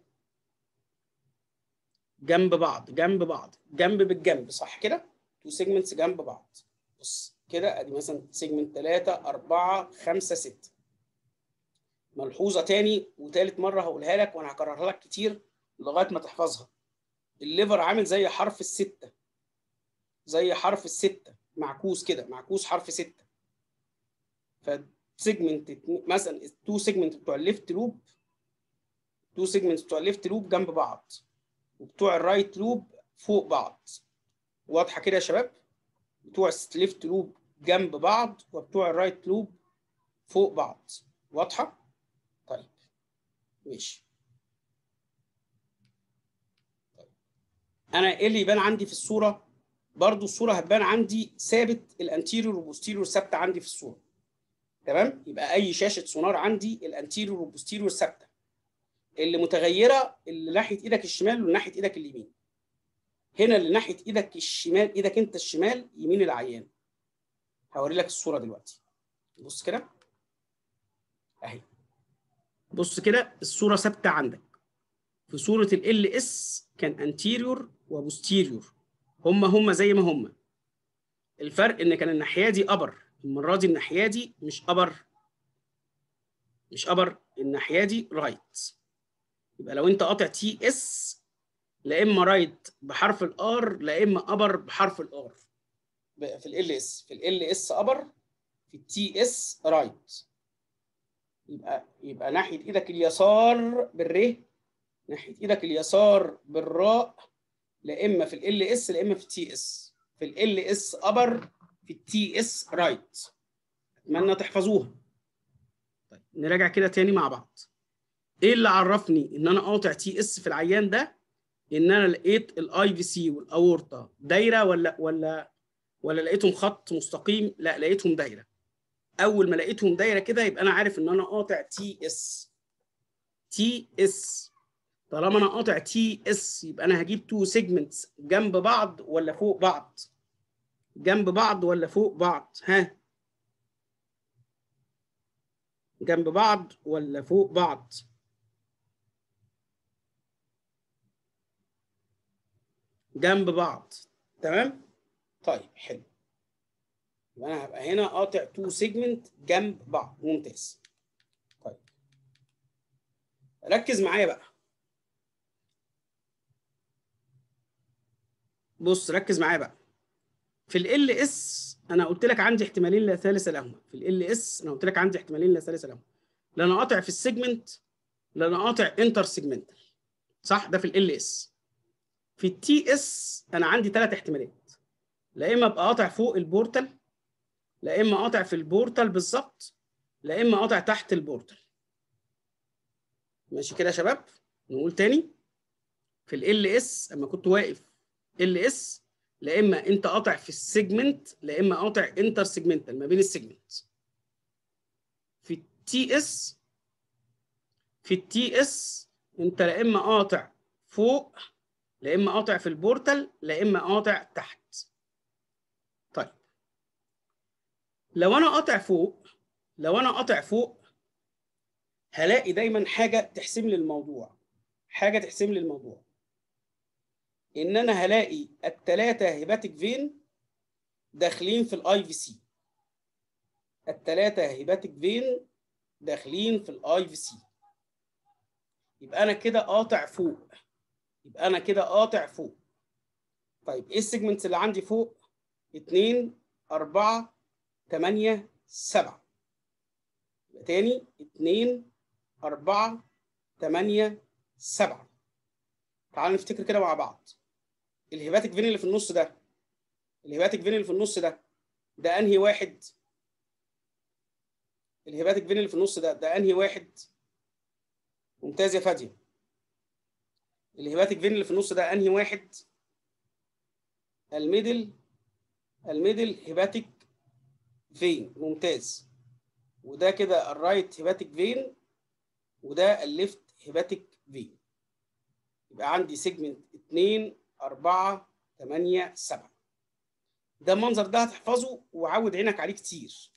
جنب بعض جنب بعض جنب بالجنب، صح كده؟ تو سيجمنتس جنب بعض. بص كده ادي مثلا سيجمنت تلاتة أربعة خمسة ستة. ملحوظه تاني وتالت مره هقولها لك وانا هكررها لك كتير لغايه ما تحفظها. الليفر عامل زي حرف الستة، زي حرف الستة معكوس كده، معكوس حرف ستة. فسيجمنت مثلا التو سيجمنت بتوع الليفت لوب تو سيجمنتس بتوع الليفت لوب جنب بعض وبتوع الرايت لوب فوق بعض. واضحه كده يا شباب؟ بتوع الليفت لوب جنب بعض وبتوع الرايت لوب فوق بعض. واضحه؟ طيب ماشي. طيب. انا ايه اللي يبان عندي في الصوره؟ برضو الصوره هتبان عندي ثابت، الانتيريور والبوستيريور ثابته عندي في الصوره. تمام؟ يبقى اي شاشه سونار عندي الانتيريور والبوستيريور ثابته. اللي متغيره اللي ناحيه ايدك الشمال وناحيه ايدك اليمين. هنا اللي ناحيه ايدك الشمال، ايدك انت الشمال يمين العيان. هوري لك الصوره دلوقتي. بص كده اهي. بص كده الصوره ثابته عندك. في صوره ال اس كان انتيريور وبوستيريور، هم هم زي ما هم. الفرق ان كان الناحيه دي ابر، المره دي الناحيه دي مش ابر، مش ابر، الناحيه دي رايت. يبقى لو انت قاطع تي اس لا اما رايت بحرف الار لا اما ابر بحرف الار. في ال اس في ال اس ابر، في التي اس رايت. يبقى يبقى ناحيه ايدك اليسار بالر، ناحيه ايدك اليسار بالراء، لا اما في ال اس لا اما في التي اس. في ال اس ابر، في التي اس رايت. اتمنى تحفظوها. طيب نراجع كده تاني مع بعض. ايه اللي عرفني ان انا قاطع تي اس في العيان ده؟ ان انا لقيت الاي في سي والاورطه دايره ولا ولا ولا لقيتهم خط مستقيم؟ لا، لقيتهم دايره. اول ما لقيتهم دايره كده يبقى انا عارف ان انا قاطع تي اس. تي اس طالما انا قاطع تي اس يبقى انا هجيب تو سيجمنتس جنب بعض ولا فوق بعض؟ جنب بعض ولا فوق بعض؟ ها، جنب بعض ولا فوق بعض؟ جنب بعض. تمام؟ طيب حلو. يبقى انا هبقى هنا قاطع تو سيجمنت جنب بعض. ممتاز. طيب ركز معايا بقى. بص ركز معايا بقى. في ال اس انا قلت لك عندي احتمالين لا ثالث لهما. في ال اس انا قلت لك عندي احتمالين لا ثالث لهما. لا انا قاطع في السيجمنت، لا انا قاطع انتر سيجمنتال. صح؟ ده في ال اس. في التي اس انا عندي ثلاث احتمالات. لا اما ابقى قاطع فوق البورتال، لا اما قاطع في البورتال بالظبط، لا اما قاطع تحت البورتال. ماشي كده يا شباب؟ نقول تاني. في ال اس اما كنت واقف ال اس، لا اما انت قاطع في السيجمنت، لا اما قاطع انتر سيجمنتال ما بين السيجمنت. في التي اس في التي اس انت لا اما قاطع فوق، لا اما قاطع في البورتال، لا اما قاطع تحت. طيب لو انا قاطع فوق، لو انا قاطع فوق هلاقي دايما حاجه تحسم لي الموضوع. حاجه تحسم لي الموضوع ان انا هلاقي الثلاثه هيباتيك فين داخلين في الاي في سي. الثلاثه هيباتيك فين داخلين في الاي في سي. يبقى انا كده قاطع فوق. يبقى انا كده قاطع فوق. طيب ايه السيجمنتس اللي عندي فوق؟ اتنين اربعة تمانية سبعة. يبقى تاني اتنين اربعة تمانية سبعة. تعالوا نفتكر كده مع بعض. الهيباتيك فين اللي في النص ده، الهيباتيك فين اللي في النص ده ده انهي واحد؟ الهيباتيك فين اللي في النص ده ده انهي واحد؟ ممتاز يا فادية. الهيباتيك فين اللي في النص ده انهي واحد؟ الميدل الميدل هيباتيك فين. ممتاز. وده كده الرايت هيباتيك فين، وده الليفت هيباتيك فين. يبقى عندي سيجمنت اتنين اربعة تمانية سبعة. ده المنظر ده هتحفظه وعود عينك عليه كتير.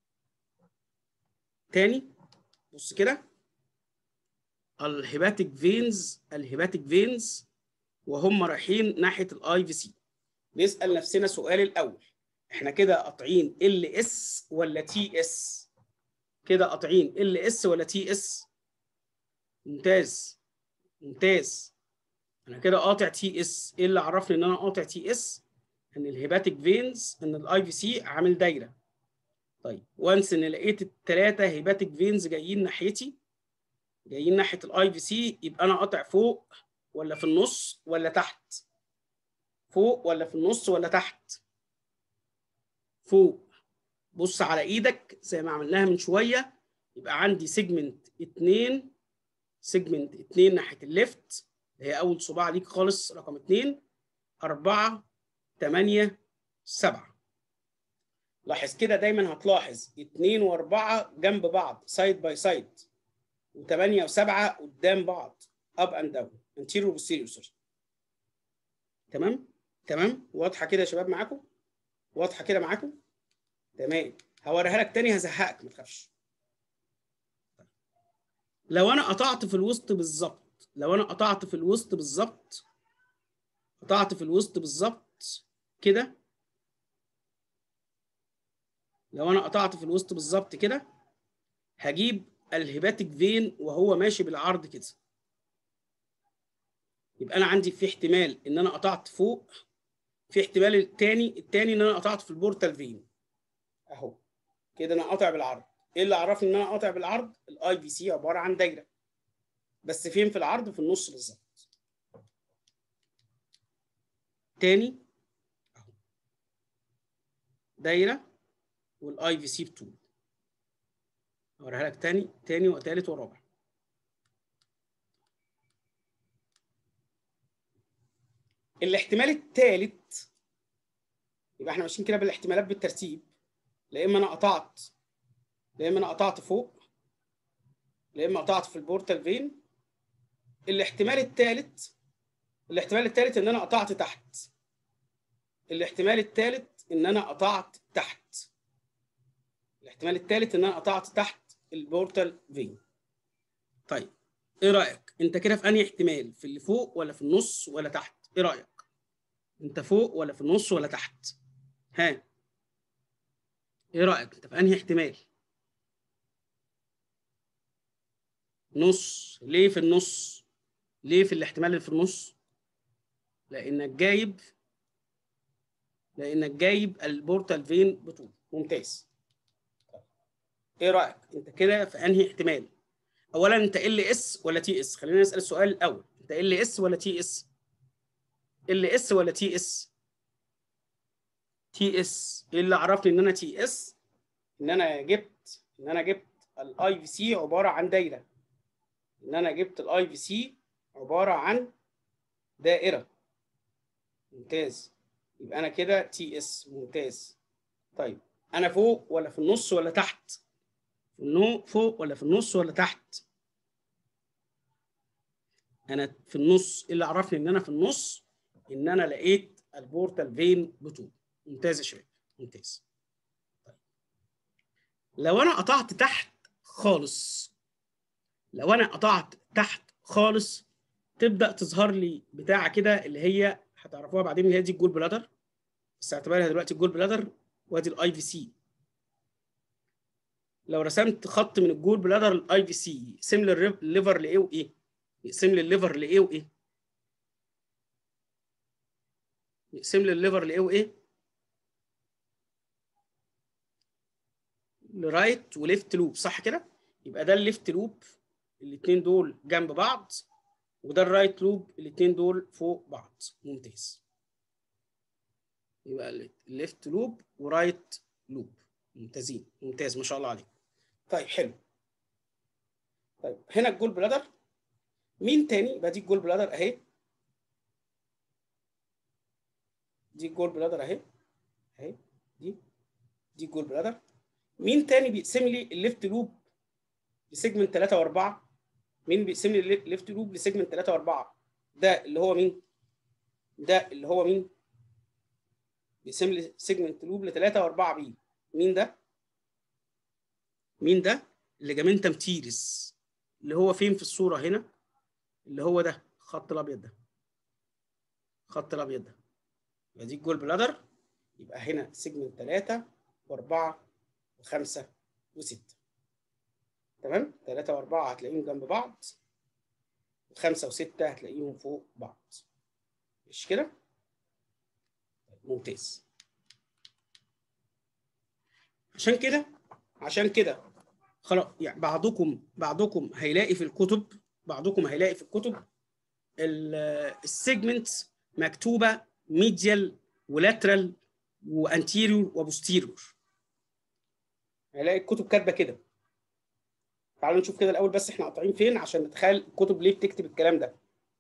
تاني بص كده. الهيباتيك فينز الهيباتيك فينز وهم رايحين ناحيه الاي في سي. نسال نفسنا سؤال الاول، احنا كده قاطعين ال اس ولا تي اس؟ كده قاطعين ال اس ولا تي اس؟ ممتاز ممتاز. انا كده قاطع تي اس. ايه اللي عرفني ان انا قاطع تي اس؟ ان الهيباتيك فينز، ان الاي في سي عامل دايره. طيب وانس ان لقيت الثلاثه هيباتيك فينز جايين ناحيتي، جايين ناحيه الاي في سي، يبقى انا قاطع فوق ولا في النص ولا تحت؟ فوق ولا في النص ولا تحت؟ فوق. بص على ايدك زي ما عملناها من شويه. يبقى عندي سيجمنت اتنين، سيجمنت اتنين ناحيه الليفت اللي هي اول صباع ليك خالص رقم اتنين، اربعة تمانية سبعة. لاحظ كده دايما هتلاحظ اتنين واربعة جنب بعض سايد باي سايد، وتمانية وسبعة قدام بعض اب اند داون انتيريور وبوستيريور. سوري. تمام تمام. واضحه كده يا شباب معاكم؟ واضحه كده معاكم؟ تمام. هوريها لك تاني هزهقك ما تخافش. لو انا قطعت في الوسط بالظبط، لو انا قطعت في الوسط بالظبط، قطعت في الوسط بالظبط كده، لو انا قطعت في الوسط بالظبط كده هجيب الهيباتيك فين وهو ماشي بالعرض كده. يبقى انا عندي في احتمال ان انا قطعت فوق، في احتمال الثاني الثاني ان انا قطعت في البورتال فين اهو كده. انا قاطع بالعرض. ايه اللي عرفني ان انا قاطع بالعرض؟ الاي في سي عباره عن دايره، بس فين في العرض؟ في النص بالظبط. تاني اهو دايره والاي في سي بطول. اوريها لك تاني تاني وثالث ورابع. الاحتمال الثالث، يبقى احنا ماشيين كده بالاحتمالات بالترتيب. لا اما انا قطعت، لا اما انا قطعت فوق، لا اما قطعت في البورتال فين. الاحتمال الثالث، الاحتمال الثالث ان انا قطعت تحت. الاحتمال الثالث ان انا قطعت تحت. الاحتمال الثالث ان انا قطعت تحت البورتال فين. طيب ايه رايك انت كده في انهي احتمال؟ في اللي فوق ولا في النص ولا تحت؟ ايه رايك؟ انت فوق ولا في النص ولا تحت؟ ها، ايه رايك انت في انهي احتمال؟ نص. ليه في النص؟ ليه في الاحتمال اللي في النص؟ لانك جايب لانك جايب البورتال فين بطول. ممتاز. ايه رايك انت كده في انهي احتمال؟ اولا انت ال اس ولا تي اس؟ خلينا نسال السؤال الاول، انت ال اس ولا تي اس؟ ال اس ولا تي اس؟ تي اس. ايه اللي عرفني ان انا تي اس؟ ان انا جبت ان انا جبت الاي في سي عباره عن دايره. ان انا جبت الاي في سي عباره عن دائره. ممتاز. يبقى انا كده تي اس. ممتاز. طيب انا فوق ولا في النص ولا تحت؟ في النو فوق ولا في النص ولا تحت؟ انا في النص. ايه اللي عرفني ان انا في النص؟ ان انا لقيت البورتال فين بطول. ممتاز يا شباب. ممتاز. طيب. لو انا قطعت تحت خالص لو انا قطعت تحت خالص تبدا تظهر لي بتاعه كده اللي هي هتعرفوها بعدين، اللي هي دي الجول بلادر، بس اعتبرها دلوقتي الجول بلادر، وادي الاي في سي. لو رسمت خط من الجول بلادر للاي في سي يقسم لي الليفر لايه وايه؟ يقسم لي الليفر لايه وايه؟ يقسم لي الليفر لايه وايه؟ لرايت وليفت لوب، صح كده؟ يبقى ده الليفت لوب، الاثنين دول جنب بعض، وده الرايت لوب، الاثنين دول فوق بعض. ممتاز. يبقى الليفت لوب ورايت لوب. ممتازين. ممتاز، ما شاء الله عليك. طيب حلو. طيب هنا الجول بلادر. مين تاني؟ يبقى دي الجول بلادر اهي. دي الجول بلادر اهي. اهي دي دي الجول بلادر. مين تاني بيقسم لي الليفت لوب لسيجمنت ثلاثة وأربعة؟ مين بيقسم لي الليفت لوب لسيجمنت ثلاثة وأربعة؟ ده اللي هو مين؟ ده اللي هو مين؟ بيقسم لي سيجمنت لوب لثلاثة وأربعة بي. مين ده؟ مين ده؟ الليجامنتم تيريس، اللي هو فين في الصورة هنا؟ اللي هو ده الخط الأبيض ده. الخط الأبيض ده. يبقى دي الجول بلادر. يبقى هنا سيجمنت ثلاثة و4 و5 و6. تمام؟ ثلاثة و4 هتلاقيهم جنب بعض، و5 و6 هتلاقيهم فوق بعض. مش كده؟ ممتاز. عشان كده عشان كده خلاص، يعني بعضكم بعضكم هيلاقي في الكتب بعضكم هيلاقي في الكتب السيجمنت مكتوبه ميديال ولاترال وانتيريور وبوستيريور. هيلاقي الكتب كاتبه كده. تعالوا نشوف كده الاول بس احنا قاطعين فين عشان نتخيل الكتب ليه بتكتب الكلام ده.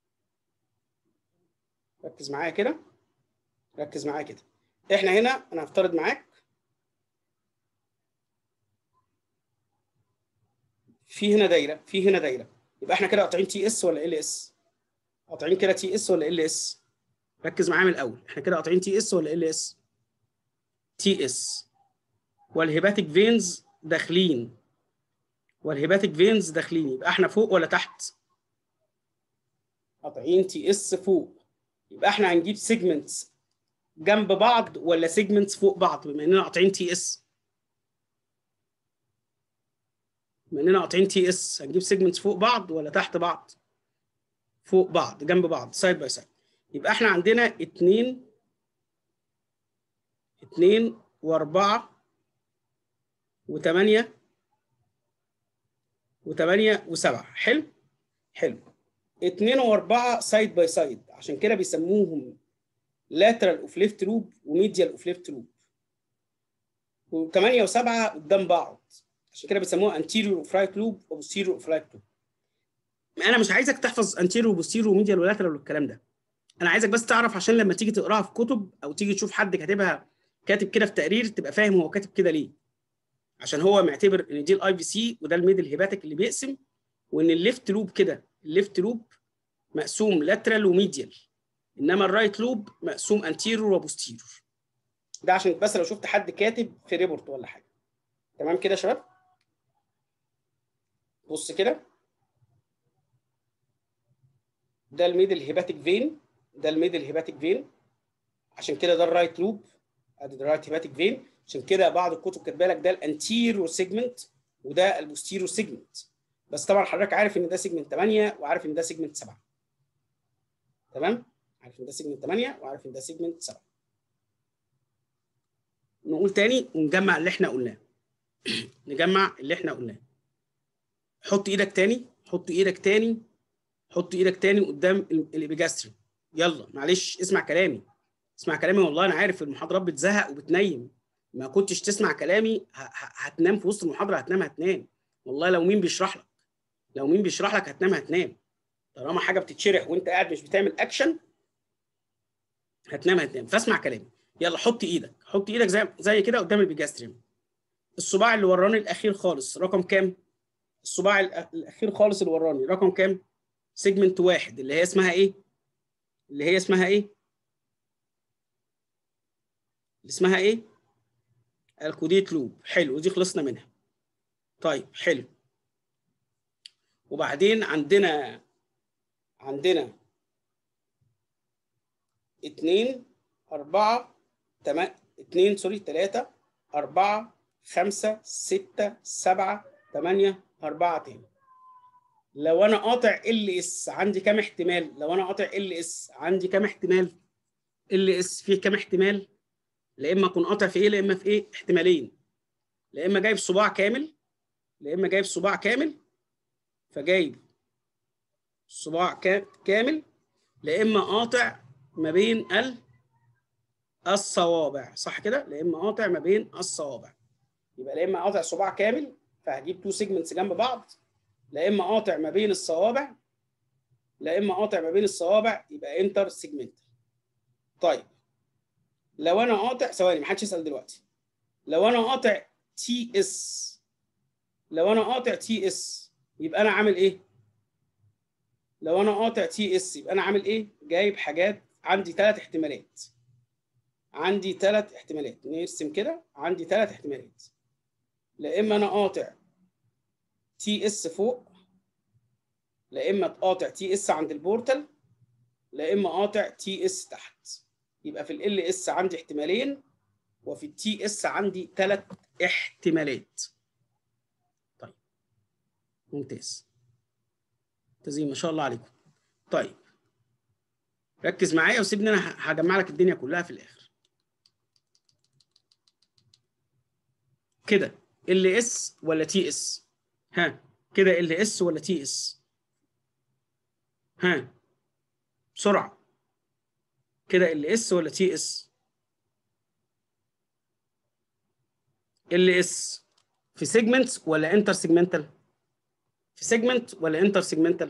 ركز معايا كده. ركز معايا كده. احنا هنا انا هفترض معاك في هنا دايره في هنا دايره يبقى احنا كده قاطعين تي اس ولا ال اس؟ قاطعين كده تي اس ولا ال اس؟ ركز معايا من الاول. احنا كده قاطعين تي اس ولا ال اس؟ تي اس. والهيباتيك فينز داخلين والهيباتيك فينز داخلين يبقى احنا فوق ولا تحت؟ قاطعين تي اس فوق. يبقى احنا هنجيب سيجمنتس جنب بعض ولا سيجمنتس فوق بعض بما اننا قاطعين تي اس؟ بما اننا قاطعين تي اس هنجيب سيجمنتس فوق بعض ولا تحت بعض؟ فوق بعض، جنب بعض، سايد باي سايد. يبقى احنا عندنا اتنين اتنين واربعة وتمانية وتمانية وسبعة. حلو؟ حلو. اتنين واربعة سايد باي سايد، عشان كده بيسموهم لاترال اوف ليفت لوب وميديال اوف ليفت لوب. و8 و7 قدام بعض، عشان كده بيسموها انتيريور اوف رايت لوب وبوستيريور اوف رايت لوب. انا مش عايزك تحفظ انتيريور وبوستيريور وميديال ولاترال والكلام ده. انا عايزك بس تعرف عشان لما تيجي تقراها في كتب او تيجي تشوف حد كاتبها كاتب كده في تقرير تبقى فاهم هو كاتب كده ليه. عشان هو معتبر ان دي الاي في سي وده الميدل هيباتيك اللي بيقسم، وان الليفت لوب كده الليفت لوب مقسوم لاترال وميديال، انما الرايت لوب مقسوم انتيريور وبوستيريور. ده عشان بس لو شفت حد كاتب في ريبورت ولا حاجه. تمام كده يا شباب؟ بص كده. ده الميدل هيباتيك فين ده الميدل هيباتيك فين عشان كده ده الرايت لوب، ادي الرايت هيباتيك فين. عشان كده بعض الكتب كاتبه لك ده الانتيريور سيجمنت وده البوستيريور سيجمنت. بس طبعا حضرتك عارف ان ده سيجمنت ثمانية وعارف ان ده سيجمنت سبعة. تمام؟ عارف ان ده سيجمنت ثمانية وعارف ان ده سيجمنت سبعة. نقول تاني ونجمع اللي احنا قلناه. نجمع اللي احنا قلناه. حط ايدك تاني، حط ايدك تاني، حط ايدك تاني قدام الابيجاستري. يلا معلش اسمع كلامي، اسمع كلامي. والله انا عارف المحاضرات بتزهق وبتنيم. ما كنتش تسمع كلامي هتنام في وسط المحاضره، هتنام هتنام. والله لو مين بيشرح لك، لو مين بيشرح لك هتنام هتنام. طالما حاجه بتتشرح وانت قاعد مش بتعمل اكشن هتنام هتنام. فاسمع كلامي. يلا حط ايدك، حط ايدك زي زي كده قدام البيجاستريم. الصباع اللي وراني الاخير خالص رقم كام؟ الصباع الاخير خالص اللي وراني رقم كام؟ سيجمنت واحد، اللي هي اسمها ايه؟ اللي هي اسمها ايه؟ اللي اسمها ايه؟ الكوديت لوب. حلو، دي خلصنا منها. طيب حلو. وبعدين عندنا عندنا اتنين أربعة تمانية اتنين سوري تلاتة أربعة خمسة ستة سبعة تمانية أربعة تاني. لو أنا قاطع ال اس عندي كام احتمال؟ لو أنا قاطع ال اس عندي كام احتمال؟ ال اس فيه كام احتمال؟ لا إما أكون قاطع في إيه لا إما في إيه؟ احتمالين. لا إما جايب صباع كامل، لا إما جايب صباع كامل، فجايب صباع كامل، لا إما قاطع ما بين ال الصوابع. صح كده؟ لا إما قاطع ما بين الصوابع. يبقى لا إما قاطع صباع كامل فهجيب تو سيجمنتس جنب بعض، لا إما قاطع ما بين الصوابع، لا إما قاطع ما بين الصوابع يبقى انتر سيجمنتال. طيب لو أنا قاطع، ثواني محدش يسأل دلوقتي. لو أنا قاطع تي اس، لو أنا قاطع تي اس يبقى أنا عامل إيه؟ لو أنا قاطع تي اس يبقى أنا عامل إيه؟ جايب حاجات. عندي ثلاث احتمالات. عندي ثلاث احتمالات. نرسم كده. عندي ثلاث احتمالات. لا إما أنا قاطع تي اس فوق، لا إما قاطع تي اس عند البورتال، لا إما قاطع تي اس تحت. يبقى في ال اس عندي احتمالين وفي التي اس عندي ثلاث احتمالات. طيب ممتاز، ممتازين ما شاء الله عليكم. طيب ركز معايا وسيبني انا هجمع لك الدنيا كلها في الاخر. كده ال اس ولا تي اس؟ ها كده ال اس ولا تي اس؟ ها بسرعه. كده ال اس ولا تي اس؟ ال اس في سيجمنت ولا انتر سيجمنتال؟ في سيجمنت ولا انتر سيجمنتال؟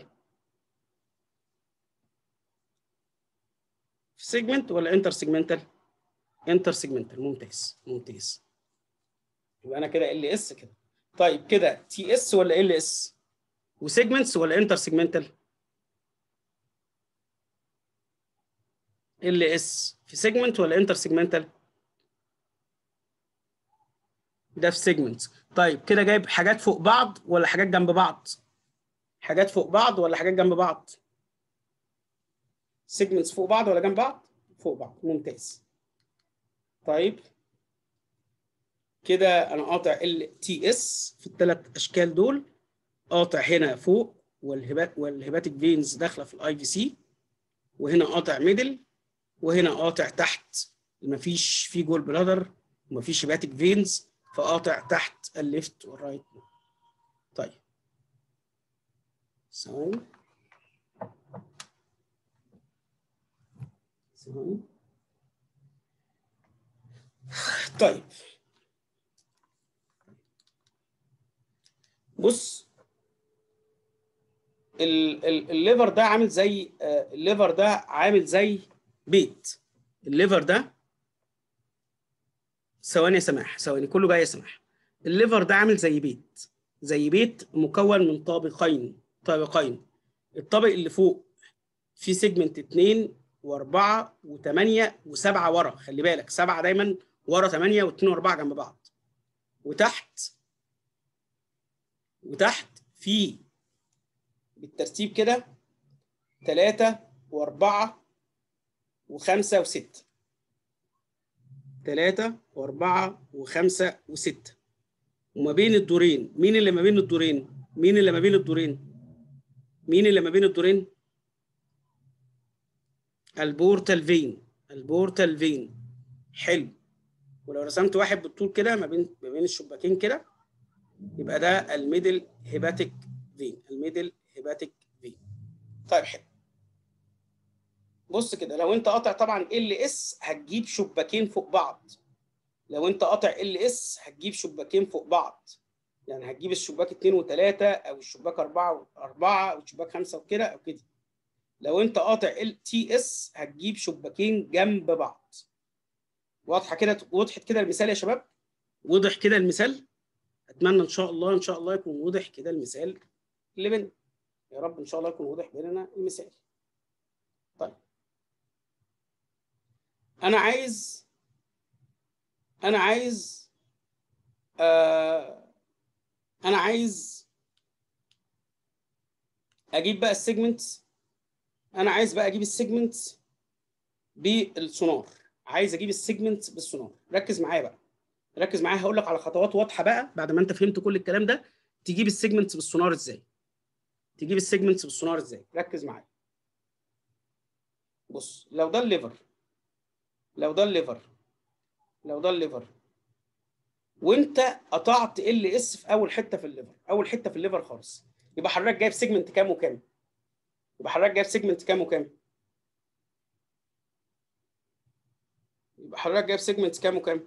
في سيجمنت ولا انتر سيجمنتال؟ انتر سيجمنتال. ممتاز ممتاز. يبقى انا كده ال اس كده. طيب كده تي اس ولا ال اس؟ وسيجمنتس ولا انتر سيجمنتال؟ ال اس في سيجمنت ولا انتر سيجمنتال؟ ده في سيجمنت. طيب كده جايب حاجات فوق بعض ولا حاجات جنب بعض؟ حاجات فوق بعض ولا حاجات جنب بعض؟ سيجمنتس فوق بعض ولا جنب بعض؟ فوق بعض. ممتاز. طيب كده انا قاطع ال تي اس في الثلاث اشكال دول. قاطع هنا فوق والهبات والهباتيك فينز داخله في الاي في سي، وهنا قاطع ميدل، وهنا قاطع تحت مفيش فيه جول بلادر ومفيش هباتيك فينز، فقاطع تحت الليفت والرايت. طيب ثواني ثواني. طيب بص، الليفر ده عامل زي الليفر ده عامل زي بيت. الليفر ده ثواني يا سماح، ثواني كله جاي يا سماح. الليفر ده عامل زي بيت، زي بيت مكون من طابقين طابقين. الطابق اللي فوق فيه سيجمنت اتنين واربعة وثمانية وسبعة ورا. خلي بالك سبعة دايما ورا ثمانية واثنين واربعة جنب بعض. وتحت وتحت في بالترتيب كده ثلاثة واربعة وخمسة وستة. ثلاثة وأربعة وخمسة وستة. وما بين الدورين مين اللي ما بين الدورين؟ مين اللي ما بين الدورين؟ مين اللي ما بين الدورين؟ البورتال فين. البورتال فين. حلو. ولو رسمت واحد بالطول كده ما بين ما بين الشباكين كده يبقى ده الميدل هيباتيك فين. الميدل هيباتيك فين. طيب حلو. بص كده، لو انت قاطع طبعا ال اس هتجيب شباكين فوق بعض. لو انت قاطع ال اس هتجيب شباكين فوق بعض. يعني هتجيب الشباك اتنين وتلاتة او الشباك أربعة وأربعة او الشباك خمسة وكده او كده. لو انت قاطع ال تي اس هتجيب شباكين جنب بعض. واضحه كده؟ وضحت كده المثال يا شباب؟ وضح كده المثال؟ اتمنى ان شاء الله ان شاء الله يكون وضح كده المثال اللي بيننا. يا رب ان شاء الله يكون وضح بيننا المثال. طيب انا عايز انا عايز آه انا عايز اجيب بقى السيجمنتس. انا عايز بقى اجيب السيجمنتس بالسونار. عايز اجيب السيجمنتس بالسونار. ركز معايا بقى، ركز معايا. هقول لك على خطوات واضحه بقى بعد ما انت فهمت كل الكلام ده تجيب السيجمنتس بالسونار ازاي. تجيب السيجمنتس بالسونار ازاي؟ ركز معايا. بص، لو ده الليفر لو ده الليفر لو ده الليفر وانت قطعت ال اس في اول حته في الليفر، اول حته في الليفر خالص، يبقى حضرتك جايب سيجمنت كام وكام؟ يبقى حضرتك جايب سيجمنت كام وكام؟ يبقى حضرتك جايب سيجمنت كام وكام؟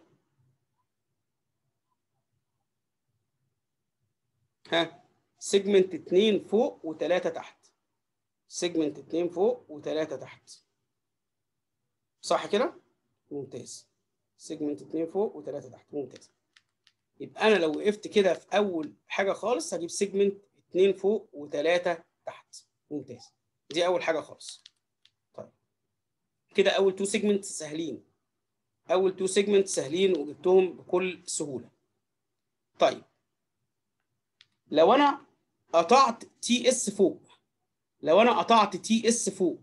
ها، سيجمنت اتنين فوق وتلاتة تحت. سيجمنت اتنين فوق وتلاتة تحت. صح كده؟ ممتاز. سيجمنت اتنين فوق وتلاتة تحت. ممتاز. يبقى انا لو وقفت كده في اول حاجه خالص هجيب سيجمنت اتنين فوق وتلاتة تحت. ممتاز. دي اول حاجه خالص. طيب كده اول تو سيجمنت سهلين. اول تو سيجمنت سهلين وجبتهم بكل سهوله. طيب لو انا قطعت تي اس فوق لو انا قطعت تي اس فوق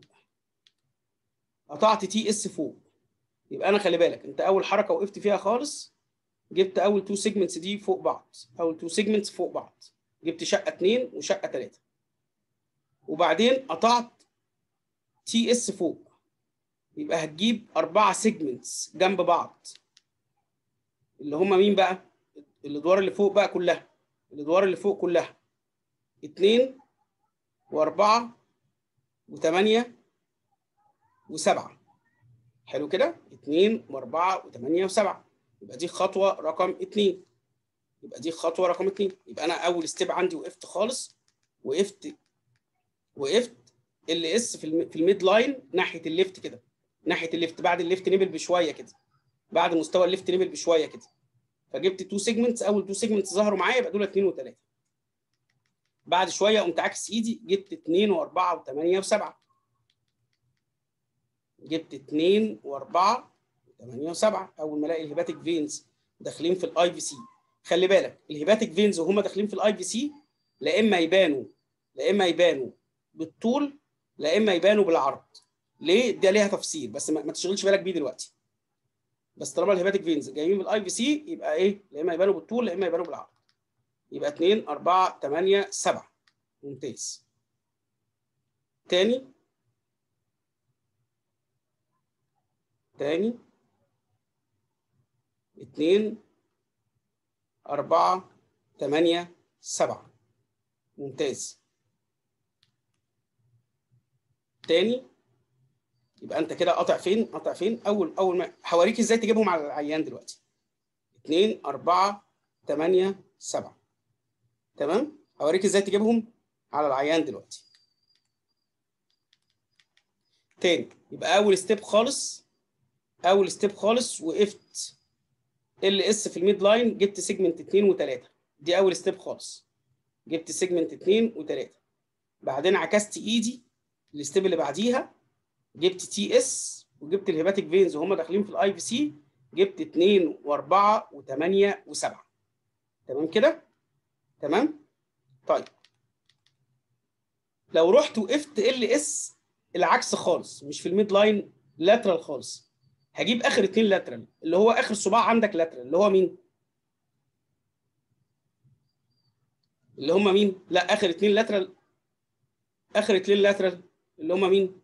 قطعت تي اس فوق يبقى انا خلي بالك، انت اول حركه وقفت فيها خالص جبت اول تو سيجمنتس دي فوق بعض. اول تو سيجمنتس فوق بعض جبت شقه اتنين وشقه تلاتة. وبعدين قطعت تي اس فوق يبقى هتجيب أربعة سيجمنتس جنب بعض اللي هم مين بقى؟ الادوار اللي فوق بقى كلها. الادوار اللي فوق كلها اتنين وأربعة وتمانية وسبعة. حلو كده؟ اتنين وأربعة وتمانية وسبعة. يبقى دي خطوة رقم اتنين. يبقى دي خطوة رقم اتنين. يبقى أنا أول ستيب عندي وقفت خالص. وقفت وقفت ال اس في في الميد لاين ناحية الليفت كده. ناحية الليفت بعد الليفت نيبل بشوية كده. بعد مستوى الليفت نيبل بشوية كده. فجبت تو سيجمنتس. أول تو سيجمنتس ظهروا معايا يبقى دول اتنين وتلاتة. بعد شوية قمت عاكس إيدي جبت اتنين وأربعة وتمانية وسبعة. جبت اتنين وأربعة وتمانية وسبعة. أول ما ألاقي الهيباتيك فينز داخلين في الاي في سي. خلي بالك الهيباتيك فينز وهم داخلين في الاي في سي لا اما يبانوا لا اما يبانوا بالطول لا اما يبانوا بالعرض. ليه؟ ده ليها تفسير بس ما, ما تشغلش بالك بيه دلوقتي. بس طالما الهيباتيك فينز جايين من الاي في سي يبقى ايه؟ لا اما يبانوا بالطول لا اما يبانوا بالعرض. يبقى اتنين أربعة تمانية سبعة. ممتاز. تاني تاني اتنين أربعة تمانية سبعة. ممتاز. تاني. يبقى انت كده قاطع فين؟ قاطع فين؟ اول اول ما هوريك ازاي تجيبهم على العيان دلوقتي. اتنين أربعة تمانية سبعة. تمام؟ هوريك ازاي تجيبهم على العيان دلوقتي. تاني. يبقى اول ستيب خالص اول ستيب خالص وقفت ال اس في الميد لاين جبت سيجمنت اتنين وتلاتة. دي اول ستيب خالص. جبت سيجمنت اتنين وتلاتة. بعدين عكست ايدي الستيب اللي بعديها جبت تي اس وجبت الهيباتيك فينز وهم داخلين في الاي في سي جبت اتنين وأربعة وتمانية وسبعة. تمام كده؟ تمام؟ طيب لو رحت وقفت ال اس العكس خالص مش في الميد لاين لاترال خالص. هجيب اخر اتنين لاترال اللي هو اخر صباع عندك لاترال اللي هو مين؟ اللي هم مين؟ لا اخر اتنين لاترال، اخر اتنين لاترال اللي هم مين؟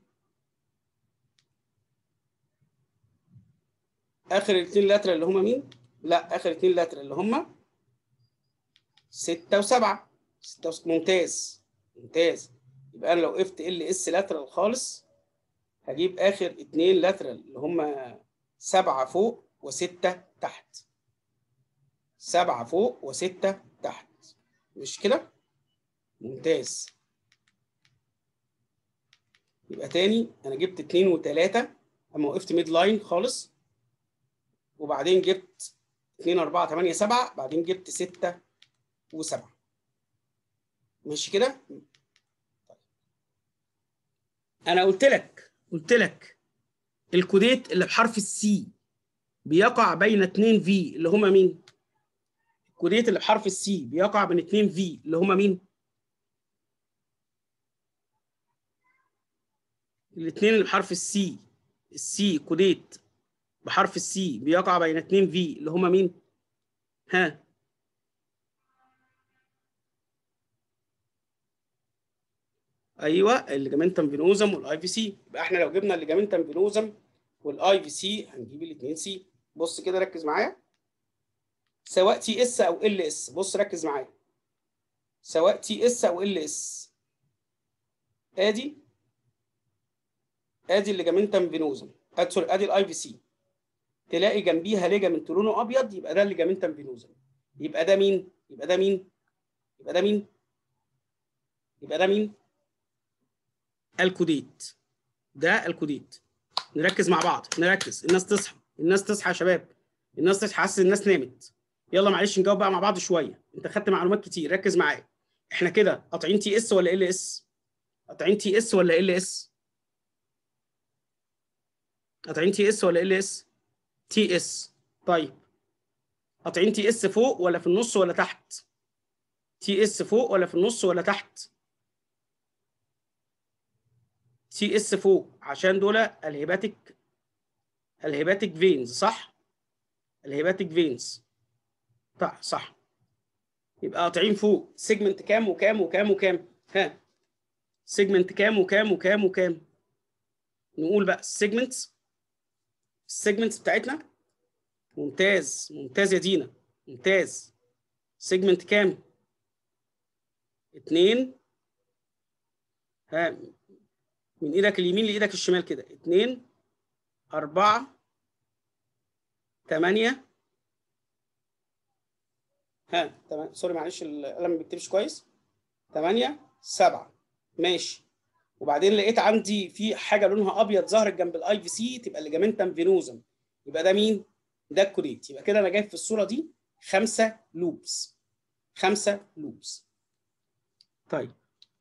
اخر اتنين لاترال اللي هم مين؟ لا اخر اتنين لاترال اللي هم ستة وسبعة. ستة وس... ممتاز ممتاز. يبقى انا لو وقفت ال اس لاترال خالص هجيب اخر اتنين لاترال اللي هم سبعة فوق وستة تحت. سبعة فوق وستة تحت، مش كده؟ ممتاز. يبقى تاني انا جبت اتنين وتلاتة اما وقفت ميد لاين خالص، وبعدين جبت اتنين اربعة تمانية سبعة، بعدين جبت ستة وسبعة. ماشي كده؟ انا قلت لك قلت لك الكوديت اللي بحرف السي بيقع بين اتنين في اللي هما مين؟ الكوديت اللي بحرف السي بيقع بين اتنين في اللي هما مين؟ الاثنين اللي بحرف السي، السي كوديت بحرف السي بيقع بين اتنين في اللي هما مين؟ ها؟ ايوه الليجامنتم فينوزم والاي في سي. يبقى احنا لو جبنا الليجامنتم فينوزم والاي في سي هنجيب الاثنين سي. بص كده ركز معايا، سواء تي اس او ال اس. بص ركز معايا، سواء تي اس او ال اس. ادي ادي الليجامنتم فينوزم، ادي ادي الاي في سي، تلاقي جنبيها ليجامنت لونه ابيض، يبقى ده الليجامنتم فينوزم. يبقى ده مين؟ يبقى ده مين؟ يبقى ده مين؟ يبقى ده مين؟ الكوديت. ده الكوديت. نركز مع بعض، نركز، الناس تصحى، الناس تصحى يا شباب، الناس تصحى، حاسس الناس نامت. يلا معلش نجاوب بقى مع بعض شويه، انت خدت معلومات كتير، ركز معايا. احنا كده قاطعين تي اس ولا ال اس؟ قاطعين تي اس ولا ال اس؟ قاطعين تي اس ولا ال اس؟ تي اس. طيب قاطعين تي اس فوق ولا في النص ولا تحت؟ تي اس فوق ولا في النص ولا تحت؟ تي اس فوق، عشان دول الهيباتيك، الهيباتيك فينز، صح؟ الهيباتيك فينز، صح صح. يبقى قاطعين فوق سيجمنت كام وكام وكام وكام؟ ها، سيجمنت كام وكام وكام وكام؟ نقول بقى السيجمنتس، السيجمنتس بتاعتنا. ممتاز ممتاز يا دينا، ممتاز. سيجمنت كام؟ اتنين. ها، من ايدك اليمين لايدك الشمال كده، اتنين اربعة تمانية. ها تمام، سوري معلش القلم ما بيكتبش كويس. تمانية سبعة، ماشي. وبعدين لقيت عندي في حاجه لونها ابيض ظهرت جنب الاي في سي، تبقى الليجامنتم فينوزم. يبقى ده مين؟ ده الكوديت. يبقى كده انا جايب في الصوره دي خمسه لوبس، خمسه لوبس. طيب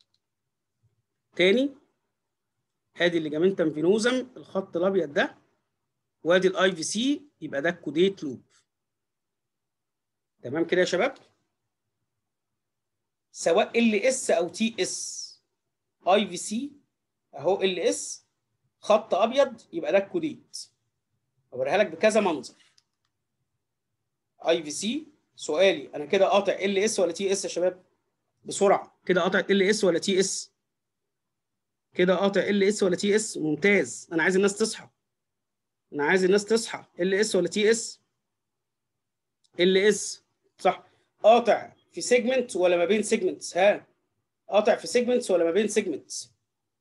تاني، ادي الليجامنتم فينوزم الخط الابيض ده، وادي الاي في سي، يبقى ده الكوديت لوب. تمام كده يا شباب؟ سواء ال اس او تي اس، اي في سي اهو ال اس خط ابيض، يبقى ده الكوديت. اوريها لك بكذا منظر. اي في سي، سؤالي انا كده قاطع ال اس ولا تي اس يا شباب؟ بسرعه كده، قاطع ال اس ولا تي اس؟ كده قاطع ال اس ولا تي اس؟ ممتاز. انا عايز الناس تصحى، انا عايز الناس تصحى. ال اس ولا تي اس؟ ال اس، صح. قاطع في سيجمنت ولا ما بين سيجمنتس؟ ها، قاطع في سيجمنتس ولا ما بين سيجمنتس؟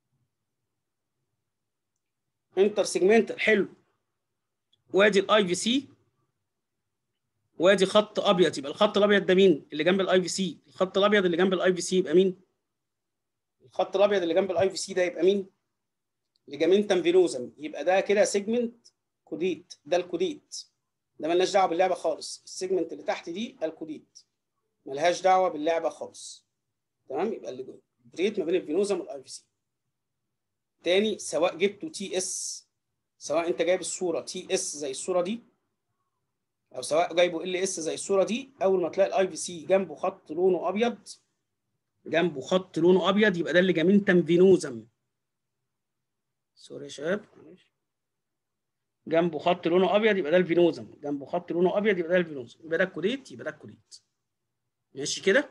انتر سيجمنتال، حلو. وادي الاي في سي، وادي خط ابيض، يبقى الخط الابيض ده مين؟ اللي جنب الاي في سي. الخط الابيض اللي جنب الاي في سي يبقى مين؟ الخط الابيض اللي جنب الاي في سي ده يبقى مين؟ ليجامنتم فينوزم. يبقى ده كده سيجمنت كوديت، ده الكوديت. ده مالناش دعوه باللعبه خالص، السيجمنت اللي تحت دي الكوديت، ملهاش دعوه باللعبه خالص. تمام؟ يبقى اللي بريت ما بين الفينوزم والاي في سي. تاني، سواء جبته تي اس، سواء انت جايب الصوره تي اس زي الصوره دي، او سواء جايبه ال اس زي الصوره دي، اول ما تلاقي الاي في سي جنبه خط لونه ابيض، جنبه خط لونه ابيض، يبقى ده الليجامنتم فينوزم. سوري يا شباب، معلش جنبه خط لونه ابيض يبقى ده الفينوزم، جنبه خط لونه ابيض يبقى ده الفينوزم، يبقى ده الكوديت، يبقى ده الكوديت. ماشي كده؟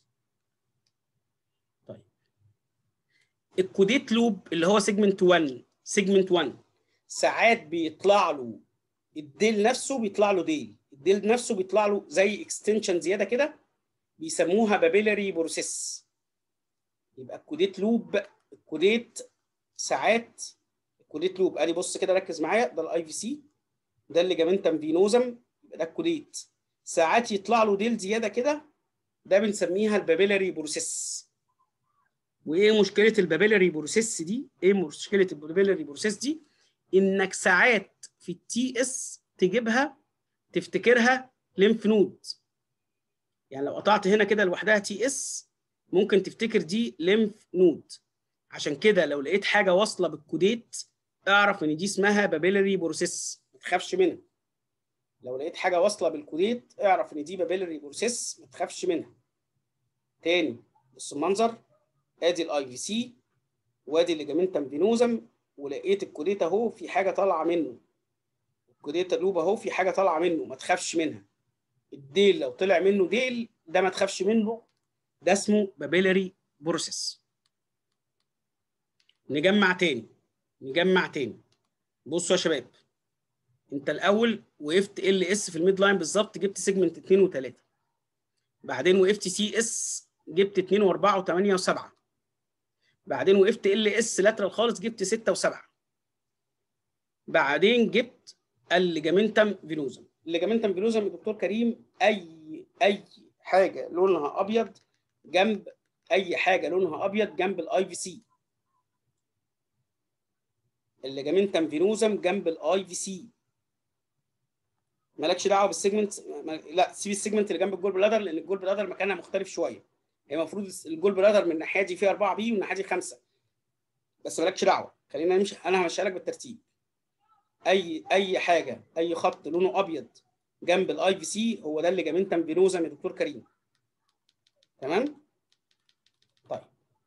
طيب الكوديت لوب اللي هو سيجمنت واحد، سيجمنت واحد ساعات بيطلع له الديل نفسه، بيطلع له ديل، الديل نفسه بيطلع له زي اكستنشن زياده كده، بيسموها بابيلاري بروسيس. يبقى الكوديت لوب، الكوديت ساعات، الكوديت لوب ادي بص كده ركز معايا، ده الاي في سي، ده اللي جامنتم فينوزم، يبقى ده الكوديت. ساعات يطلع له ديل زياده كده، ده بنسميها البابيلاري بروسيس. وايه مشكله البابيلاري بروسيس دي؟ ايه مشكله البابيلاري بروسيس دي؟ انك ساعات في التي اس تجيبها تفتكرها ليمف نود. يعني لو قطعت هنا كده لوحدها تي اس ممكن تفتكر دي ليمف نود. عشان كده لو لقيت حاجه واصله بالكوديت اعرف ان دي اسمها بابيلاري بروسيس، ما تخافش منها. لو لقيت حاجه واصله بالكوديت اعرف ان دي بابيلاري بروسيس، ما تخافش منها. تاني بص المنظر، ادي الاي في سي وادي الليجامنتم فينوزم، ولقيت الكوديت اهو في حاجه طالعه منه، الكوديت لوب اهو في حاجه طالعه منه، ما تخافش منها. الديل لو طلع منه ديل ده ما تخافش منه، ده اسمه بابيلاري بروسيس. نجمع تاني، نجمع تاني. بصوا يا شباب، انت الاول وقفت ال اس في الميد لاين بالظبط، جبت سيجمنت اتنين و3، بعدين وقفت سي اس جبت اتنين و4 و8 و7، بعدين وقفت ال اس لاترال خالص جبت ستة و7، بعدين جبت الليجامنتم فينوزم. الليجامنتم فينوزم يا دكتور كريم اي اي حاجه لونها ابيض جنب، اي حاجه لونها ابيض جنب الاي في سي، الليجامنتم فينوزم جنب الاي في سي. مالكش دعوه بالسيجمنت، لا سيب السيجمنت اللي جنب الجول بلادر، لان الجول بلادر مكانها مختلف شويه. هي المفروض الجول بلادر من الناحيه دي فيها أربعة بي ومن الناحيه دي خمسة، بس مالكش دعوه، خلينا نمشي، انا همشيها لك بالترتيب. اي اي حاجه، اي خط لونه ابيض جنب الاي في سي هو ده الليجامنتم فينوزم يا دكتور كريم. تمام؟ طيب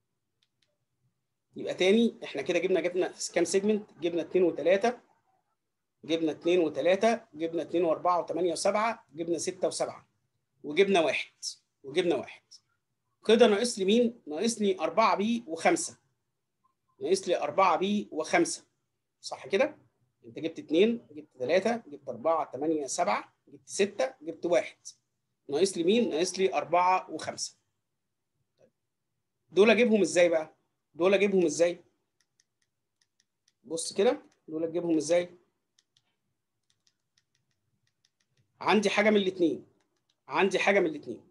يبقى تاني احنا كده جبنا جبنا كام سيجمنت؟ جبنا اتنين و3، جبنا اتنين و3، جبنا اتنين و4 و8 و7، جبنا ستة و7، وجبنا واحد، وجبنا واحد. كده ناقص لي مين؟ ناقص لي أربعة بي و5، ناقص لي أربعة بي و5، صح كده؟ انت جبت اتنين، جبت تلاتة، جبت أربعة، تمانية، سبعة، جبت ستة، جبت واحد، ناقص لي مين؟ ناقص لي أربعة وخمسة. دول اجيبهم ازاي بقى؟ دول اجيبهم ازاي؟ بص كده، دول اجيبهم ازاي؟ عندي حاجه من الاثنين، عندي حاجه من الاثنين،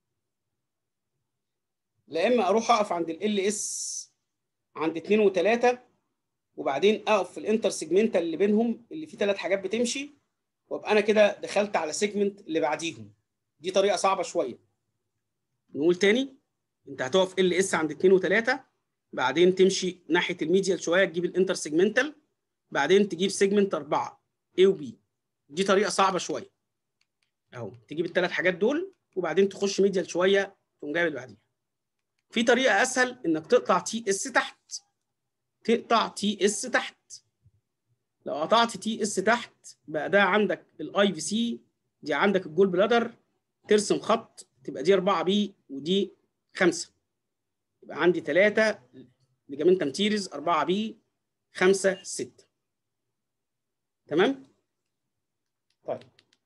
لا اما اروح اقف عند ال اس عند اتنين و3 وبعدين اقف في الانتر سيجمنتال اللي بينهم اللي فيه ثلاث حاجات بتمشي، وابقى انا كده دخلت على سيجمنت اللي بعديهم. دي طريقه صعبه شويه. نقول تاني، انت هتقف ال اس عند اتنين و3، بعدين تمشي ناحيه الميديال شويه تجيب الانتر سيجمنتال، بعدين تجيب سيجمنت أربعة A و B. دي طريقه صعبه شويه اهو، تجيب الثلاث حاجات دول وبعدين تخش ميديال شويه تقوم جايب اللي بعديها. في طريقه اسهل انك تقطع تي اس تحت، تقطع تي اس تحت. لو قطعت تي اس تحت بقى ده عندك الاي في سي، دي عندك الجول بلادر، ترسم خط تبقى دي أربعة بي ودي خمسة، يبقى عندي ثلاثة ليجامنتم تيريز، أربعة بي، خمسة، ستة. تمام؟ طيب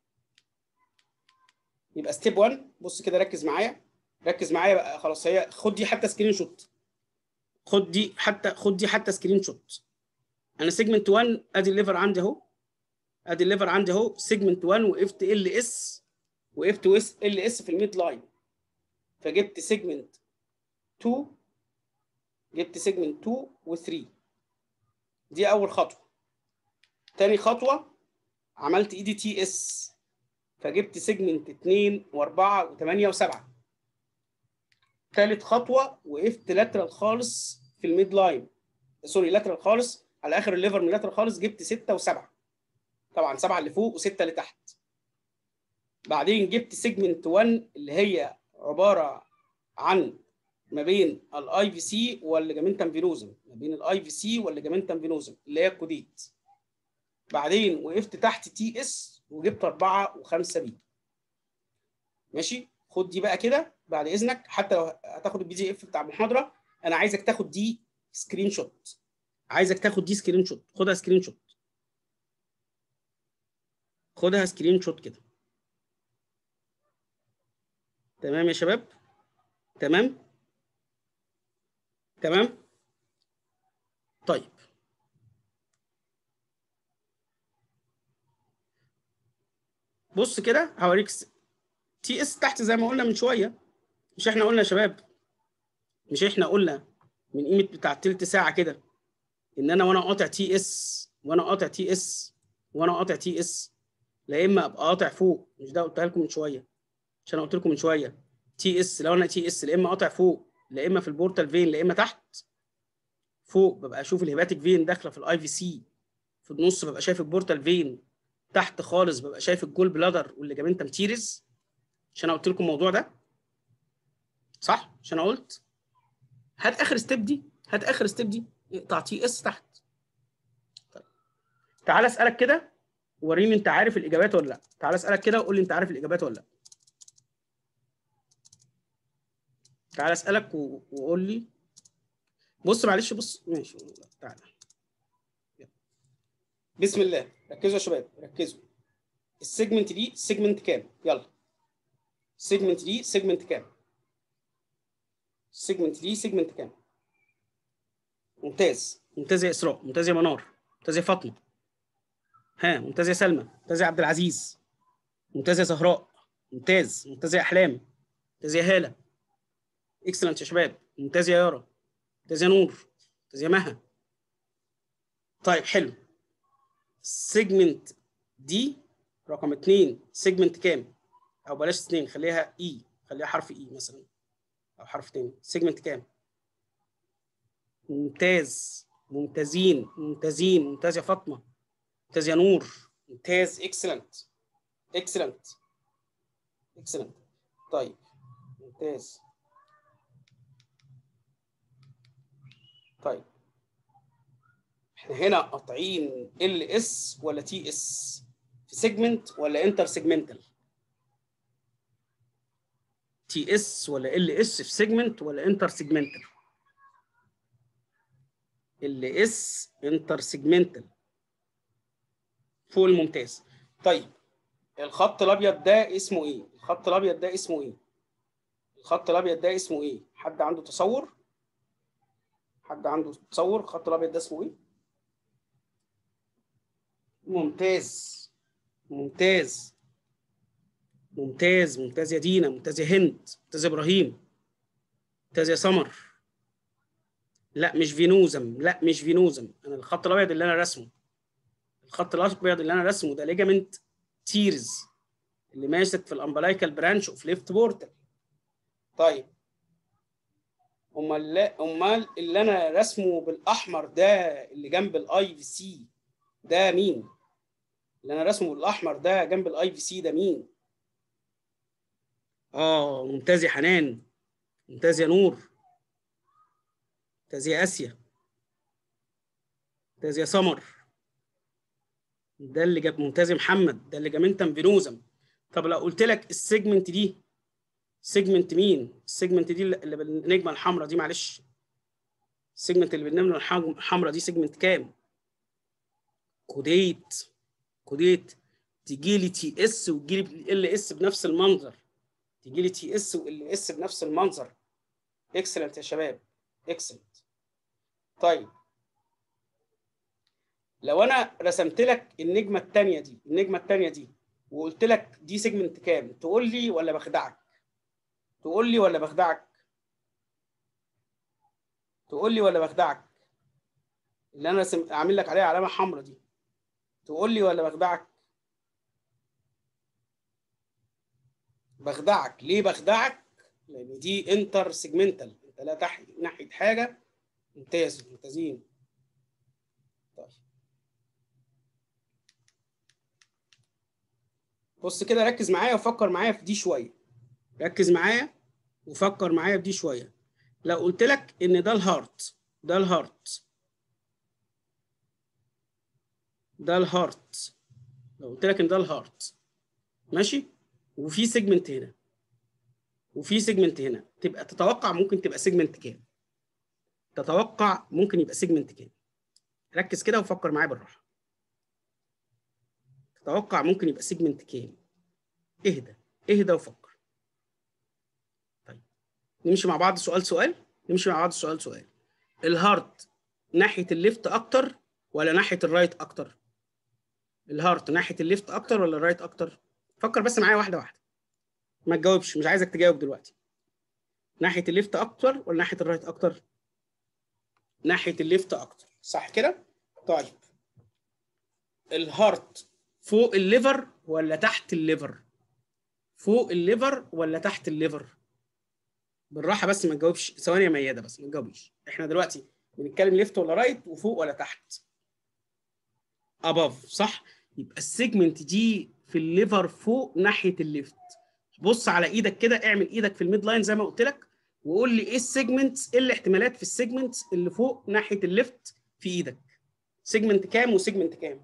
يبقى ستيب واحد، بص كده ركز معايا، ركز معايا بقى خلاص، هي خد دي حتى سكرين شوت، خد دي حتى خد دي حتى سكرين شوت. انا سيجمنت واحد ادي الليفر عندي اهو، ادي الليفر عندي اهو سيجمنت واحد، وقفت ال اس، وقفت ال اس في الميد لاين، فجبت سيجمنت اتنين، جبت سيجمنت اتنين و3. دي اول خطوه. تاني خطوه عملت اي دي تي اس، فجبت سيجمنت اتنين و4 و8 و7. ثالث خطوه وقفت لاترال خالص في الميد لاين، سوري لاترال خالص على اخر الليفر من لاترال خالص، جبت ستة و7، طبعا سبعة اللي فوق وستة اللي تحت. بعدين جبت سيجمنت واحد اللي هي عباره عن ما بين الاي في سي والليجامنتم فينوزم، ما بين الاي في سي والليجامنتم فينوزم اللي هي الكوديت. بعدين وقفت تحت تي اس وجبت أربعة وخمسة بي. ماشي، خد دي بقى كده بعد اذنك، حتى لو هتاخد البي دي اف بتاع المحاضره انا عايزك تاخد دي سكرين شوت، عايزك تاخد دي سكرين شوت، خدها سكرين شوت، خدها سكرين شوت كده. تمام يا شباب؟ تمام تمام. طيب بص كده هوريك تي اس تحت زي ما قلنا من شويه. مش احنا قلنا يا شباب، مش احنا قلنا من قيمه بتاع تلت ساعه كده ان انا وانا قاطع تي اس وانا قاطع تي اس وانا قاطع تي اس لا اما ابقى قاطع فوق، مش ده قلتها لكم من شويه؟ عشان انا قلت لكم من شويه تي اس لو انا تي اس لا اما قاطع فوق لا اما في البورتال فين لا اما تحت. فوق ببقى اشوف الهيباتيك فين داخله في الاي في سي، في النص ببقى شايف البورتال فين، تحت خالص ببقى شايف الجول بلادر والليجامنتم تيريز. عشان انا قلت لكم الموضوع ده صح؟ عشان انا قلت هات اخر ستيب دي، هات اخر ستيب دي اقطع تي اس تحت. طيب تعال اسالك كده وريني انت عارف الاجابات ولا لا. تعال اسالك كده وقول لي انت عارف الاجابات ولا لا. تعال اسالك وقول لي. بص معلش بص ماشي تعالى. بسم الله، ركزوا يا شباب ركزوا. السيجمنت دي سيجمنت كام؟ يلا. السيجمنت دي سيجمنت كام؟ السيجمنت دي سيجمنت كام؟ ممتاز، ممتاز يا اسراء، ممتاز يا منار، ممتاز يا فاطمه. ها ممتاز يا سلمى، ممتاز يا عبد العزيز، ممتاز يا زهراء، ممتاز، ممتاز يا احلام، ممتاز يا هاله. اكسلنت يا شباب، ممتاز يا يارا، ممتاز يا نور، ممتاز يا مها. طيب حلو. سيجمنت دي رقم اتنين سيجمنت كام؟ او بلاش اثنين خليها اي، خليها حرف اي مثلا او حرف تاني. سيجمنت كام؟ ممتاز، ممتازين ممتازين، ممتاز يا فاطمه، ممتاز يا نور، ممتاز. اكسلنت اكسلنت اكسلنت. طيب ممتاز. طيب احنا هنا قاطعين ال اس ولا تي اس؟ في سيجمنت ولا انتر سيجمنتال؟ تي اس ولا ال اس في سيجمنت ولا انتر سيجمنتال؟ ال اس انتر سيجمنتال فوق الممتاز. طيب الخط الابيض ده اسمه ايه؟ الخط الابيض ده اسمه ايه؟ الخط الابيض ده اسمه ايه؟ حد عنده تصور؟ حد عنده تصور الخط الابيض ده اسمه ايه؟ ممتاز ممتاز ممتاز، ممتاز يا دينا، ممتاز يا هند، ممتاز يا ابراهيم، ممتاز يا سمر. لا مش فينوزم، لا مش فينوزم. انا الخط الابيض اللي انا رسمه، الخط الابيض اللي انا رسمه ده ليجامنت تيرز اللي ماسك في الامبلايكال برانش اوف ليفت بورتال. طيب امال امال اللي انا رسمه بالاحمر ده اللي جنب الاي في سي ده مين؟ اللي انا رسمه بالاحمر ده جنب الاي في سي ده مين؟ اه ممتاز يا حنان، ممتاز يا نور، ممتاز يا اسيا، ممتاز يا سمر. ده اللي جاب ممتاز يا محمد، ده اللي جامنتم فينوزم. طب لو قلت لك السيجمنت دي سيجمنت مين؟ السيجمنت دي اللي بالنجمه الحمراء دي، معلش السيجمنت اللي بالنجمه الحمراء دي سيجمنت كام؟ كوديت كوديت. تيجي لي تي اس وتجي لي ال اس بنفس المنظر، تيجي لي تي اس وال اس بنفس المنظر. اكسلنت يا شباب اكسلنت. طيب لو انا رسمت لك النجمه الثانيه دي، النجمه الثانيه دي وقلت لك دي سيجمنت كام، تقول لي ولا بخدعك؟ تقول لي ولا بخدعك؟ تقول لي ولا بخدعك؟ اللي انا رسم اعمل لك عليها علامه حمراء دي، تقول لي ولا بخدعك؟ بخدعك. ليه بخدعك؟ لان دي انتر سيجمنتال، انت لا تحت ناحيه حاجه. ممتاز ممتازين. طيب بص كده ركز معايا وفكر معايا في دي شويه، ركز معايا وفكر معايا في دي شويه. لو قلت لك ان ده الهارت، ده الهارت، ده الهارت، لو قلت لك ان ده الهارت ماشي، وفي سيجمنت هنا وفي سيجمنت هنا، تبقى تتوقع ممكن تبقى سيجمنت كام؟ تتوقع ممكن يبقى سيجمنت كام؟ ركز كده وفكر معايا بالراحه. تتوقع ممكن يبقى سيجمنت كام؟ اهدى اهدى وفكر. طيب نمشي مع بعض سؤال سؤال نمشي مع بعض سؤال سؤال الهارت ناحيه الليفت اكتر ولا ناحيه الرايت اكتر؟ الهارت ناحيه الليفت اكتر ولا الرايت اكتر؟ فكر بس معايا واحده واحده، ما تجاوبش، مش عايزك تجاوب دلوقتي. ناحيه الليفت اكتر ولا ناحيه الرايت اكتر؟ ناحيه الليفت اكتر، صح كده؟ طيب الهارت فوق الليفر ولا تحت الليفر؟ فوق الليفر ولا تحت الليفر؟ بالراحه بس ما تجاوبش، ثواني يا مياده بس ما تجاوبيش. احنا دلوقتي بنتكلم ليفت ولا رايت وفوق ولا تحت؟ اباف، صح؟ يبقى السيجمنت دي في الليفر فوق ناحيه الليفت. بص على ايدك كده، اعمل ايدك في الميد لاين زي ما قلت لك، وقول لي ايه السيجمنتس، ايه الاحتمالات في السيجمنتس اللي فوق ناحيه الليفت في ايدك؟ سيجمنت كام وسيجمنت كام؟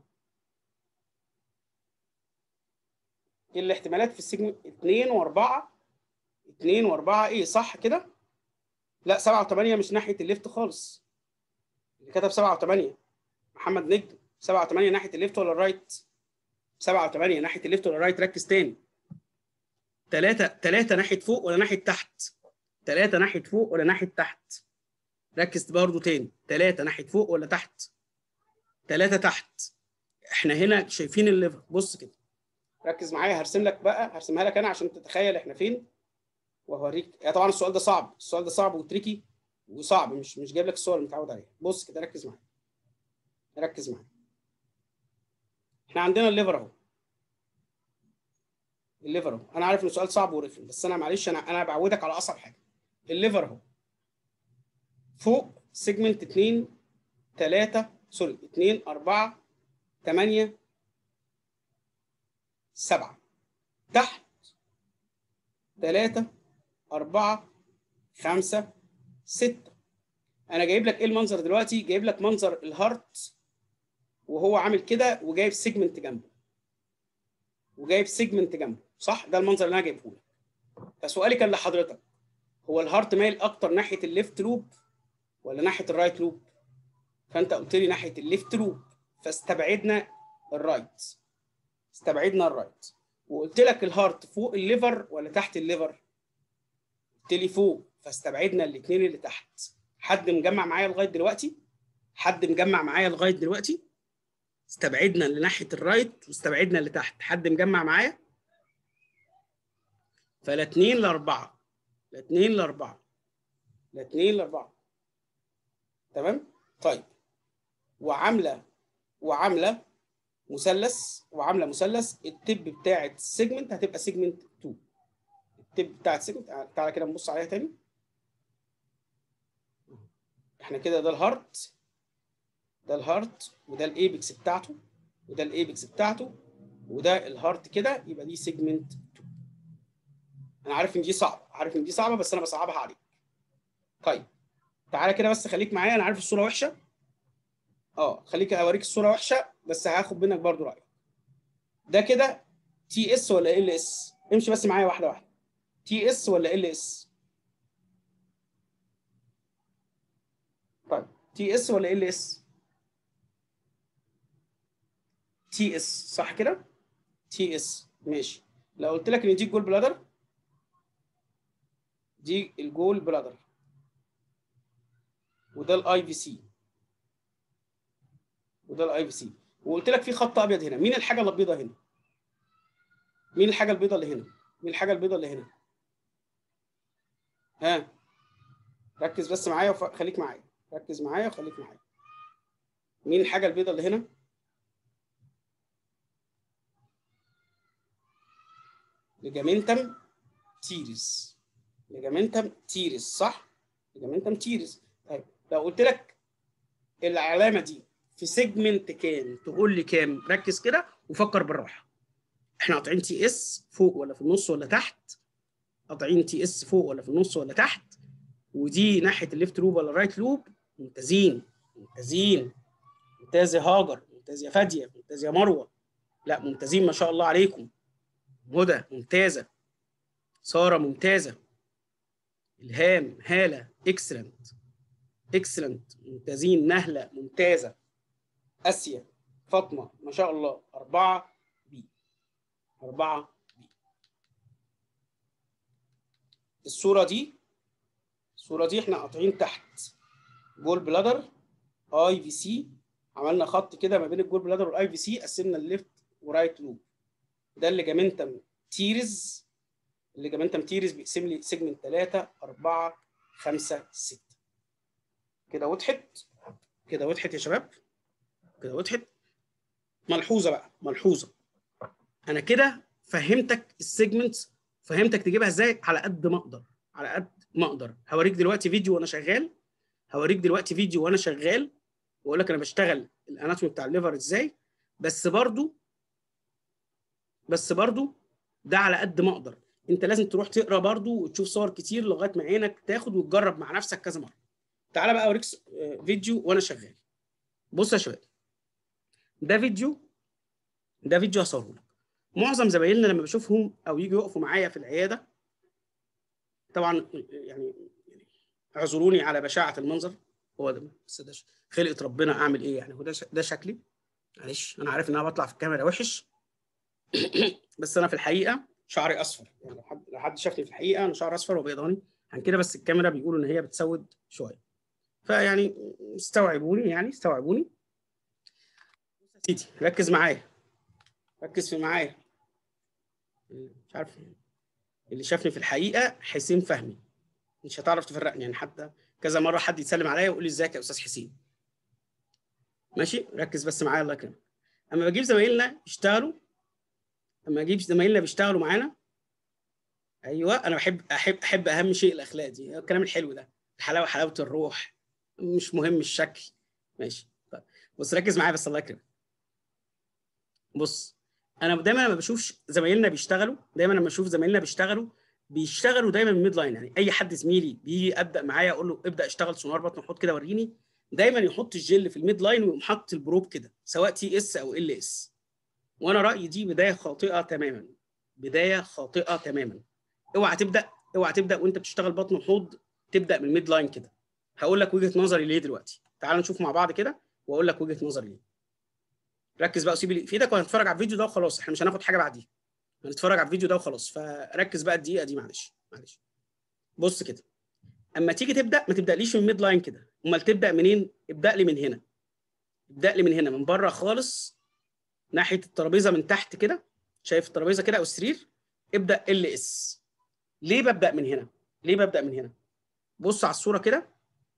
ايه الاحتمالات في السيجمنت؟ اتنين واربعة. اتنين واربعة ايه، صح كده؟ لا سبعة وثمانية مش ناحيه الليفت خالص. اللي كتب سبعة وثمانية محمد نجم. سبعة وثمانية ناحيه الليفت ولا الرايت؟ سبعة وثمانية ناحيه الليفت ولا الرايت؟ ركز تاني. ثلاثة ثلاثة ناحيه فوق ولا ناحيه تحت؟ ثلاثة ناحيه فوق ولا ناحيه تحت؟ ركز برضو تاني، ثلاثة ناحيه فوق ولا تحت؟ ثلاثة تحت. احنا هنا شايفين الليفر، بص كده، ركز معايا، هرسم لك بقى، هرسمها لك انا عشان تتخيل احنا فين وهوريك. يعني طبعا السؤال ده صعب، السؤال ده صعب وتريكي وصعب، مش مش جايب لك الصور اللي متعود عليها. بص كده، ركز معايا ركز معايا احنا عندنا الليفر اهو. الليفر اهو، انا عارف ان السؤال صعب ورخم، بس انا معلش انا انا بعودك على اصعب حاجه. الليفر اهو فوق سيجمنت اتنين تلاتة سوري اتنين اربعة تمانية سبعة، تحت تلاتة اربعة خمسة ستة. انا جايب لك ايه المنظر دلوقتي؟ جايب لك منظر الهارت وهو عامل كده، وجايب سيجمنت جنبه وجايب سيجمنت جنبه، صح؟ ده المنظر اللي انا جايبه لك. فسؤالي كان لحضرتك، هو الهارت مايل اكتر ناحيه الليفت لوب ولا ناحيه الرايت لوب؟ فانت قلت لي ناحيه الليفت لوب، فاستبعدنا الرايت استبعدنا الرايت وقلت لك الهارت فوق الليفر ولا تحت الليفر؟ قلت لي فوق، فاستبعدنا الاثنين اللي تحت. حد مجمع معايا لغايه دلوقتي؟ حد مجمع معايا لغايه دلوقتي؟ استبعدنا اللي ناحيه الرايت واستبعدنا اللي تحت. حد مجمع معايا؟ فلا اتنين لاربعه، لا اتنين لاربعه، لا اتنين لاربعه. تمام؟ طيب وعامله وعامله مثلث وعامله مثلث، التب بتاعه السيجمنت هتبقى سيجمنت اتنين. التب بتاعه السيجمنت، تعالى كده نبص عليها تاني. احنا كده ده الهارت، ده الهارت وده الايبكس بتاعته وده الايبكس بتاعته وده الهارت كده، يبقى دي سيجمنت اتنين. انا عارف ان دي صعبه، عارف ان دي صعبه، بس انا بصعبها عليك. طيب تعالى كده بس، خليك معايا، انا عارف الصوره وحشه، اه خليك اوريك الصوره وحشه، بس هاخد منك برضو رايك. ده كده تي اس ولا ال اس؟ امشي بس معايا واحده واحده. تي اس ولا ال اس؟ طيب تي اس ولا ال اس؟ تي اس، صح كده؟ تي اس، ماشي. لو قلت لك ان دي الجول بلادر، دي الجول بلادر وده الاي في سي وده الاي في سي، وقلت لك في خط ابيض هنا، مين الحاجه البيضاء هنا؟ مين الحاجه البيضاء اللي هنا؟ مين الحاجه البيضاء اللي هنا؟ ها، ركز بس معايا وخليك معايا، ركز معايا وخليك معايا. مين الحاجه البيضاء اللي هنا؟ ليجامنتم تيريس. ليجامنتم تيريس، صح؟ ليجامنتم تيريس. طيب لو قلت لك العلامه دي في سيجمنت كام، تقول لي كام؟ ركز كده وفكر بالراحه. احنا قاطعين تي اس فوق ولا في النص ولا تحت؟ قاطعين تي اس فوق ولا في النص ولا تحت؟ ودي ناحيه الليفت لوب ولا الرايت لوب؟ ممتازين ممتازين ممتاز يا هاجر، ممتاز يا فاديه، ممتاز يا مروه، لا ممتازين ما شاء الله عليكم. هدى ممتازه، ساره ممتازه، الهام، هاله اكسلنت اكسلنت ممتازين، نهله ممتازه، اسيا، فاطمه ما شاء الله. أربعة بي، أربعة بي. الصوره دي الصوره دي احنا قاطعين تحت جول بلادر اي في سي، عملنا خط كده ما بين الجول بلادر والاي في سي، قسمنا الليفت ورايت لوب. ده الليجامنتم تيرز، الليجامنتم تيرز بيقسم لي سيجمنت ثلاثة أربعة خمسة ستة. كده وضحت؟ كده وضحت يا شباب؟ كده وضحت؟ ملحوظه بقى، ملحوظه، انا كده فهمتك السيجمنتس، فهمتك تجيبها ازاي على قد ما اقدر، على قد ما اقدر. هوريك دلوقتي فيديو وانا شغال، هوريك دلوقتي فيديو وانا شغال واقول لك انا بشتغل الاناتومي بتاع الليفر ازاي. بس برضو بس برضو ده على قد ما اقدر. انت لازم تروح تقرا برضو وتشوف صور كتير لغايه ما عينك تاخد وتجرب مع نفسك كذا مره. تعالى بقى اوريك فيديو وانا شغال. بص يا شباب، ده فيديو ده فيديو هصوره لك. معظم زمايلنا لما بشوفهم او يجوا يقفوا معايا في العياده، طبعا يعني اعذروني على بشاعه المنظر، هو ده بس ده خلقه ربنا، اعمل ايه يعني؟ هو ده ده شكلي، معلش انا عارف ان انا بطلع في الكاميرا وحش بس انا في الحقيقه شعري اصفر، يعني لو حد لو حد شافني في الحقيقه انا شعري اصفر وبيضاني عن كده، بس الكاميرا بيقولوا ان هي بتسود شويه، فيعني استوعبوني، يعني استوعبوني. سيدي ركز معايا، ركز في معايا. مش عارف، اللي شافني في الحقيقه حسين فهمي، مش هتعرف تفرقني يعني، حتى كذا مره حد يسلم عليا ويقول لي ازيك يا استاذ حسين. ماشي، ركز بس معايا الله يكرمك. اما بجيب زمايلنا يشتغلوا، اما اجيب زمايلنا بيشتغلوا معانا، ايوه انا بحب احب احب اهم شيء الاخلاق دي، الكلام الحلو ده، الحلاوه حلاوه الروح، مش مهم الشكل. ماشي طيب، بص ركز معايا بس الله يكرمك. بص، انا دايما لما بشوف زمايلنا بيشتغلوا، دايما لما اشوف زمايلنا بيشتغلوا بيشتغلوا دايما ميد لاين. يعني اي حد زميلي بيجي ابدا معايا اقول له ابدا اشتغل سونار بطن حوض كده وريني، دايما يحط الجل في الميد لاين ويقوم حاطط البروب كده، سواء تي اس او ال اس. وانا رايي دي بدايه خاطئه تماما، بدايه خاطئه تماما. اوعى تبدا اوعى تبدا وانت بتشتغل بطن حوض تبدا من الميد لاين كده. هقول لك وجهه نظري ليه دلوقتي، تعال نشوف مع بعض كده واقول لك وجهه نظري ليه. ركز بقى وسيب اللي في ايدك وهنتفرج على الفيديو ده وخلاص، احنا مش هناخد حاجه بعديه، هنتفرج على الفيديو ده وخلاص، فركز بقى الدقيقه دي، معلش معلش. بص كده، اما تيجي تبدا ما تبداليش من ميد لاين كده، امال تبدا منين؟ ابدا لي من هنا، ابدا لي من هنا، من بره خالص، ناحيه الترابيزه من تحت كده، شايف الترابيزه كده او السرير؟ ابدا ال اس. ليه ببدا من هنا؟ ليه ببدا من هنا؟ بص على الصوره كده،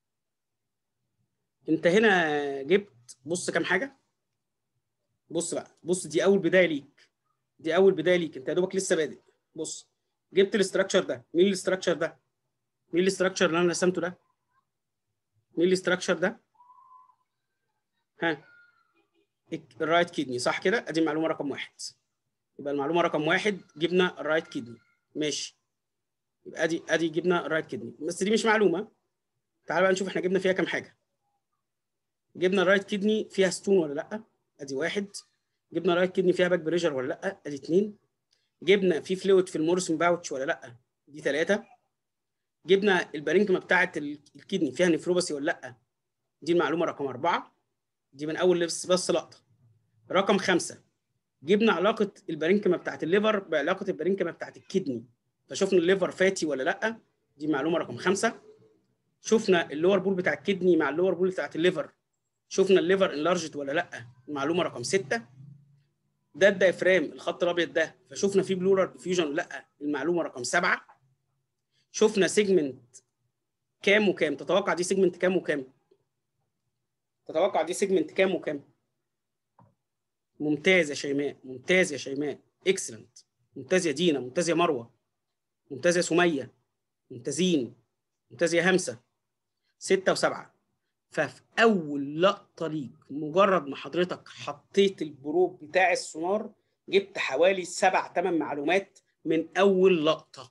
انت هنا جبت، بص كام حاجه، بص بقى، بص دي اول بدايه ليك، دي اول بدايه ليك، انت يا دوبك لسه بادئ. بص، جبت الاستراكشر ده، مين الاستراكشر ده؟ مين الاستراكشر اللي انا رسمته ده؟ مين الاستراكشر ده؟ ها، الرايت كيدني، صح كده؟ ادي المعلومه رقم واحد. يبقى المعلومه رقم واحد جبنا الرايت كيدني، ماشي. يبقى ادي ادي جبنا الرايت كيدني، بس دي مش معلومه. تعال بقى نشوف احنا جبنا فيها كام حاجه. جبنا الرايت كيدني فيها ستون ولا لا؟ ادي واحد. جبنا الرايت كيدني فيها باك بريشر ولا لا؟ ادي اثنين. جبنا في فلويد في المورسون باوتش ولا لا؟ دي ثلاثه. جبنا البارينكما بتاعه الكيدني فيها نفروباسي ولا لا؟ دي المعلومه رقم اربعه، دي من اول بس بس لقطه. رقم خمسه، جبنا علاقه البارينكما بتاعه الليفر بعلاقه البارينكما بتاعه الكيدني، فشفنا الليفر فاتي ولا لا؟ دي معلومه رقم خمسه. شفنا اللور بول بتاع الكيدني مع اللور بول بتاعه الليفر، شفنا الليفر انلارجت ولا لا؟ المعلومه رقم سته. ده الدايفرام الخط الابيض ده، فشفنا فيه بلورال افيوجن ولا لا؟ المعلومه رقم سبعه. شفنا سيجمنت كام وكام؟ تتوقع دي سيجمنت كام وكام؟ تتوقع دي سيجمنت كام وكام؟ ممتاز يا شيماء، ممتاز يا شيماء، اكسلنت، ممتاز يا دينا، ممتاز يا مروه، ممتاز يا سميه، ممتازين، ممتاز يا همسه. سته وسبعه. ففي اول لقطه ليك، مجرد ما حضرتك حطيت البروب بتاع السونار، جبت حوالي سبع ثمان معلومات من اول لقطه.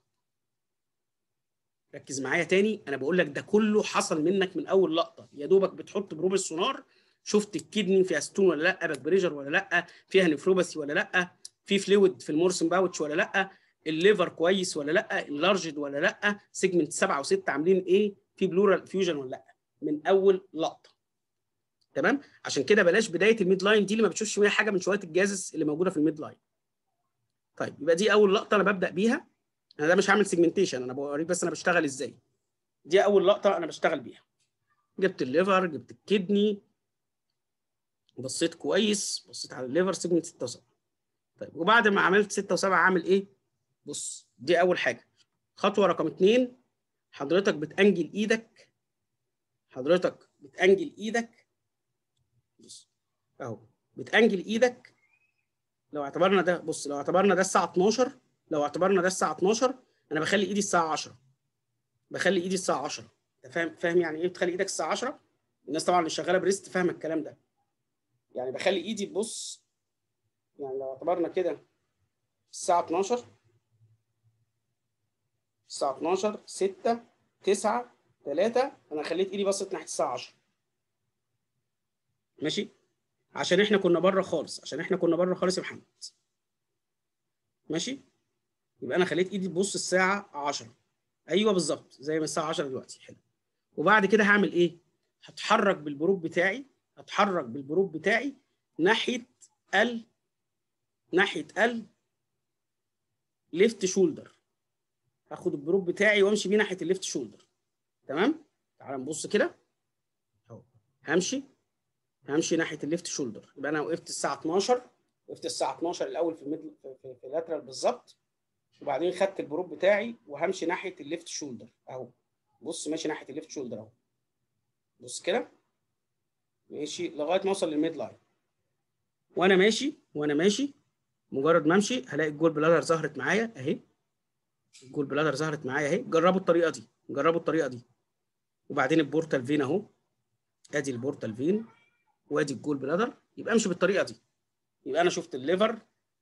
ركز معايا تاني، انا بقول لك ده كله حصل منك من اول لقطه، يا دوبك بتحط بروب السونار شفت الكدني فيها ستون ولا لا، باك بريشر ولا لا، فيها نفروباثي ولا لا، في فلويد في المورسن باوتش ولا لا، الليفر كويس ولا لا، اللارجد ولا لا، سيجمنت سبعة وستة عاملين ايه، في بلورال فيوجن ولا لا، من اول لقطه. تمام؟ عشان كده بلاش بدايه الميد لاين دي اللي ما بتشوفش فيها حاجه من شويه الجازس اللي موجوده في الميد لاين. طيب يبقى دي اول لقطه انا ببدا بيها. انا ده مش هعمل سيجمنتيشن، انا بوريك بس انا بشتغل ازاي. دي اول لقطه انا بشتغل بيها. جبت الليفر، جبت الكدني، بصيت كويس، بصيت على الليفر سيجمنت ستة وسبعة. طيب وبعد ما عملت ستة وسبعة اعمل ايه؟ بص دي اول حاجه. خطوه رقم اتنين، حضرتك بتأنجل ايدك، حضرتك بتأنجل ايدك، بص اهو بتأنجل ايدك. لو اعتبرنا ده، بص لو اعتبرنا ده الساعه اتناشر، لو اعتبرنا ده الساعه اتناشر، انا بخلي ايدي الساعه عشرة، بخلي ايدي الساعه عشرة. انت فاهم فاهم يعني ايه بتخلي ايدك الساعه عشرة؟ الناس طبعا اللي شغاله بريست فاهمه الكلام ده. يعني بخلي ايدي، بص يعني لو اعتبرنا كده الساعه اتناشر، الساعه اتناشر، ستة، تسعة، تلاتة، انا خليت ايدي بصت ناحيه الساعه عشرة. ماشي؟ عشان احنا كنا بره خالص، عشان احنا كنا بره خالص يا محمد. ماشي؟ يبقى انا خليت ايدي تبص الساعه عشرة. ايوه بالظبط زي ما الساعه عشرة دلوقتي. حلو. وبعد كده هعمل ايه؟ هتحرك بالبروب بتاعي، هتحرك بالبروب بتاعي ناحيه ال ناحيه ال ليفت شولدر. هاخد البروب بتاعي وامشي بيه ناحيه الليفت شولدر. تمام؟ تعال نبص كده اهو. همشي همشي ناحيه الليفت شولدر. يبقى انا وقفت الساعه اتناشر، وقفت الساعه اتناشر الاول في الميدل في, في, في اللاترال بالظبط، وبعدين خدت البروب بتاعي وهمشي ناحيه الليفت شولدر اهو. بص ماشي ناحيه الليفت شولدر اهو. بص كده ماشي لغايه ما اوصل للميد لاين. وانا ماشي وانا ماشي مجرد ما امشي هلاقي الجول بلادر ظهرت معايا اهي. الجول بلادر ظهرت معايا اهي. جربوا الطريقه دي، جربوا الطريقه دي. وبعدين البورتال فين اهو، ادي البورتال فين وادي الجول بلادر. يبقى امشي بالطريقه دي. يبقى انا شفت الليفر،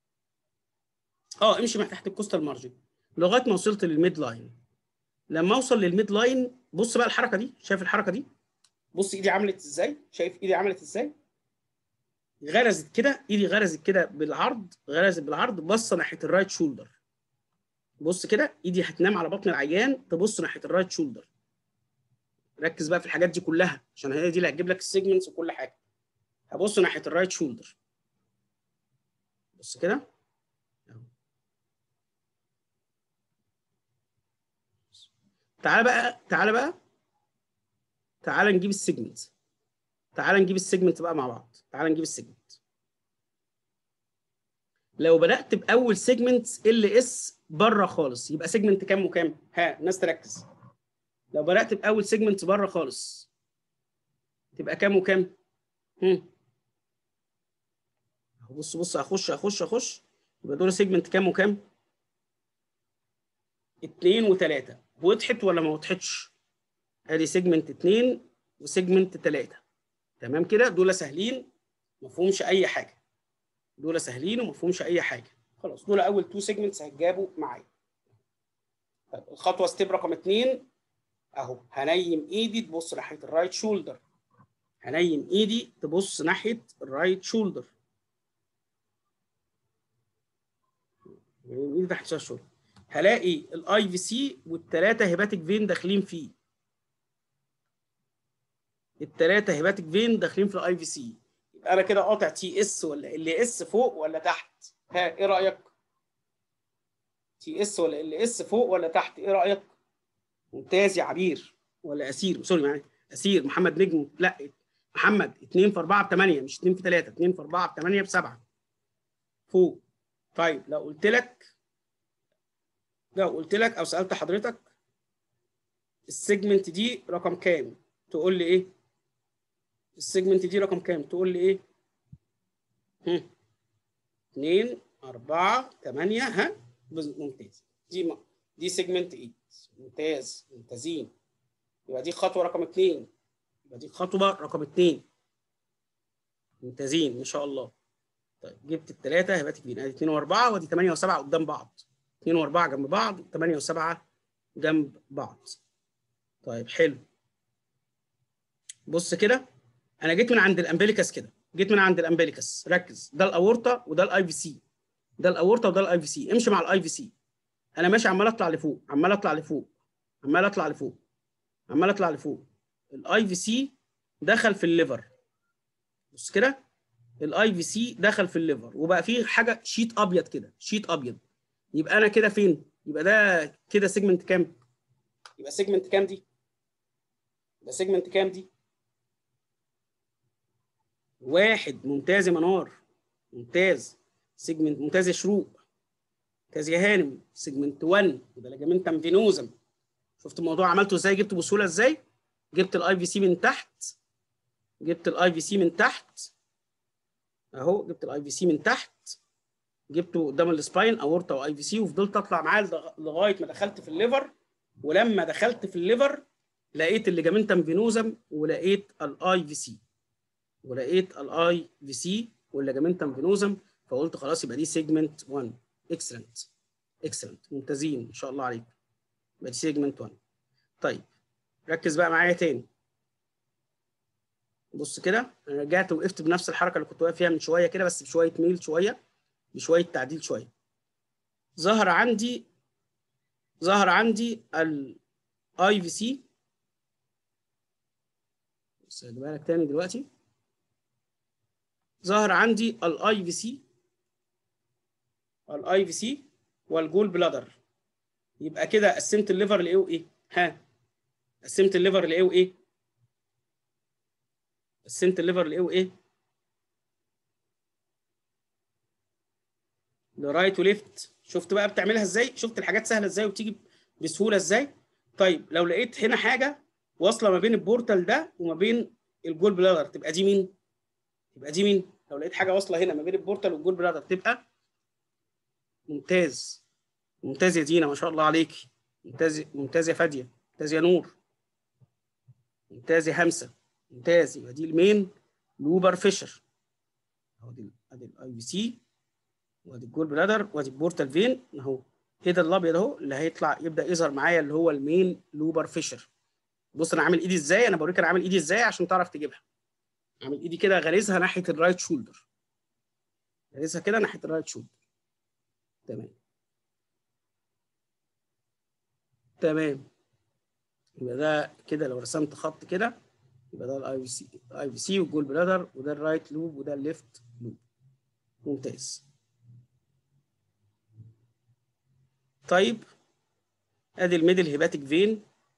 اه امشي من تحت الكوستال مارجن لغايه ما وصلت للميد لاين. لما اوصل للميد لاين بص بقى الحركه دي، شايف الحركه دي؟ بص ايدي عملت ازاي، شايف ايدي عملت ازاي؟ غرزت كده، ايدي غرزت كده بالعرض، غرزت بالعرض بصه ناحيه الرايت شولدر. بص كده ايدي هتنام على بطن العيان تبص ناحيه الرايت شولدر. ركز بقى في الحاجات دي كلها عشان هي دي اللي هتجيب لك السيجمنتس وكل حاجه. هبص ناحيه الرايت شولدر. بص كده. تعالى بقى تعالى بقى تعالى نجيب السيجمنت. تعالى نجيب السيجمنت بقى مع بعض. تعالى نجيب السيجمنت. لو بدأت بأول سيجمنت ال اس بره خالص يبقى سيجمنت كام وكام؟ ها الناس تركز. لو بدأت بأول سيجمنت بره خالص تبقى كام وكام؟ هم. بص بص اخش اخش اخش يبقى دول سيجمنت كام وكام؟ اتنين وتلاتة. وضحت ولا ما وضحتش؟ ادي سيجمنت اتنين وسيجمنت تلاتة. تمام كده؟ دول سهلين ما فيهمش اي حاجه. دول سهلين وما فيهمش اي حاجه. خلاص دول اول تو سيجمنتس هيتجابوا معايا. طيب الخطوه ستيب رقم اتنين اهو. هنيم ايدي تبص ناحيه الرايت شولدر. هنيم ايدي تبص ناحيه الرايت شولدر. ايدي تحت الشولدر. هلاقي الاي في سي والثلاثه هيباتيك فين داخلين فيه. الثلاثه هيباتيك فين داخلين في الاي في سي. يبقى انا كده قاطع تي اس ولا ال اس فوق ولا تحت؟ ها ايه رايك؟ تي اس ولا ال اس فوق ولا تحت؟ ايه رايك؟ ممتاز يا عبير ولا اسير، سوري معايا اسير محمد نجم. لا محمد اتنين في اربعة ب تمانية مش اتنين في تلاتة، اتنين في اربعة ب تمانية ب سبعة فوق. طيب لو قلت لك لو قلت لك او سالت حضرتك السيجمنت دي رقم كام تقول لي ايه؟ السيجمنت دي رقم كام تقول لي ايه؟ هم اتنين اربعة تمانية. ها ممتاز. دي م... دي سيجمنت تمانية. ممتاز ممتازين. يبقى دي خطوه رقم اتنين. يبقى دي خطوه رقم اتنين. ممتازين ما شاء الله. طيب جبت الثلاثه هيبقى كبير. ادي اتنين واربعة وادي تمانية وسبعة قدام بعض. اتنين واربعة جنب بعض، تمانية وسبعة جنب بعض. طيب حلو. بص كده انا جيت من عند الامبليكس كده، جيت من عند الامبليكس، ركز، ده الاورطه وده الاي في سي، ده الاورطه وده الاي في سي، امشي مع الاي في سي. انا ماشي عمال اطلع لفوق، عمال اطلع لفوق، عمال اطلع لفوق، عمال اطلع لفوق. الاي في سي دخل في الليفر، بص كده، الاي في سي دخل في الليفر وبقى فيه حاجه شيت ابيض كده، شيت ابيض. يبقى انا كده فين؟ يبقى ده كده سيجمنت كام؟ يبقى سيجمنت كام دي؟ يبقى سيجمنت كام دي؟ واحد. ممتاز يا منار، ممتاز. سيجمنت ممتاز يا شروق، ممتاز يا هانم. سيجمنت واحد يبقى ليجامنتم فينوزم. شفت الموضوع عملته ازاي؟ جبته بسهوله ازاي؟ جبت الاي في سي من تحت، جبت الاي في سي من تحت اهو، جبت الاي في سي من تحت، جبته قدام السباين اورتا واي في سي، وفضلت اطلع معاه لغايه ما دخلت في الليفر. ولما دخلت في الليفر لقيت الليجامنتم فينوزم، ولقيت الاي في سي، ولقيت الاي في سي والليجامنتم فينوزم. فقلت خلاص يبقى دي سيجمنت واحد. اكسلنت، اكسلنت، ممتازين، ما شاء الله عليكم. يبقى دي سيجمنت واحد. طيب ركز بقى معايا تاني. بص كده، انا رجعت وقفت بنفس الحركه اللي كنت واقف فيها من شويه كده، بس بشويه ميل شويه، بشويه تعديل شويه. ظهر عندي ظهر عندي الاي في سي. بس هجيبها لك تاني دلوقتي. ظهر عندي الاي في سي، الاي في سي والجول بلادر. يبقى كده قسمت الليفر لايه وايه؟ ها، قسمت الليفر لايه وايه؟ قسمت الليفر لايه وايه؟ لرايت وليفت. شفت بقى بتعملها ازاي؟ شفت الحاجات سهله ازاي وبتيجي بسهوله ازاي؟ طيب لو لقيت هنا حاجه واصله ما بين البورتال ده وما بين الجول بلادر، تبقى دي مين؟ تبقى دي مين؟ لو لقيت حاجه واصله هنا ما بين البورتال والجول بلادر تبقى ممتاز. ممتاز يا دينا، ما شاء الله عليكي. ممتاز، ممتاز يا فاديه، ممتاز يا نور، ممتاز يا همسه، ممتاز. يبقى دي المين لوبر فيشر اهو، دي ادي الاي في سي، وادي الجول بلادر، وادي البورتال فين اهو. ايه ده الابيض اهو اللي هيطلع يبدا يظهر معايا اللي هو المين لوبر فيشر. بص انا عامل ايدي ازاي، انا بوريك انا عامل ايدي ازاي عشان تعرف تجيبها. عامل ايدي كده غارزها ناحيه الرايت شولدر، غارزها كده ناحيه الرايت شولدر. تمام، تمام. يبقى ده كده لو رسمت خط كده يبقى ده الاي في سي، الاي في سي والجول بلادر، وده الرايت لوب وده الليفت لوب. ممتاز. طيب ادي الميدل هيباتيك فين،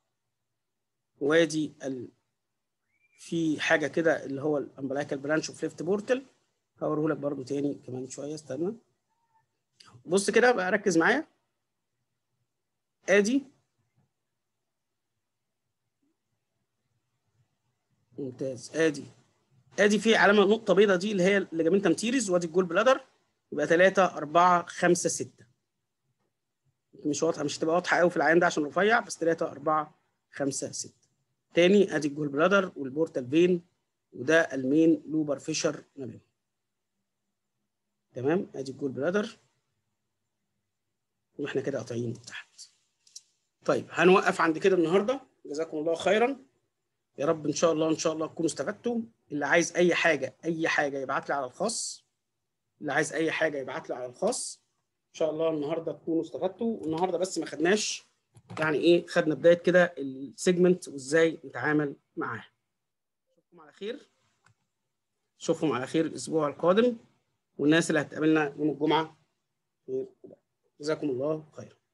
وادي ال... في حاجه كده اللي هو الامبلايكال برانش اوف ليفت بورتل. هوريه لك برده تاني كمان شويه، استنى. بص كده بقى، ركز معايا. ادي، ممتاز، ادي ادي في علامه نقطه بيضاء دي اللي هي الليجامنتم تيريز، وادي الجول بلادر. يبقى ثلاثة أربعة خمسة ستة. مش واضحه، مش هتبقى واضحه قوي في العين ده عشان رفيع، بس ثلاثة أربعة خمسة ستة. تاني ادي الجول بلادر والبورتال فين، وده المين لوبر فيشر ما بينهم. تمام، ادي الجول بلادر، واحنا كده قاطعين تحت. طيب هنوقف عند كده النهارده. جزاكم الله خيرا. يا رب ان شاء الله ان شاء الله تكونوا استفدتوا. اللي عايز اي حاجه اي حاجه يبعت لي على الخاص. اللي عايز اي حاجه يبعت لي على الخاص. ان شاء الله النهارده تكونوا استفدتوا. النهارده بس ما خدناش يعني ايه، خدنا بدايه كده السيجمنت وازاي نتعامل معاه. اشوفكم على خير، اشوفكم على خير الاسبوع القادم، والناس اللي هتقابلنا يوم الجمعه. جزاكم الله خيرا.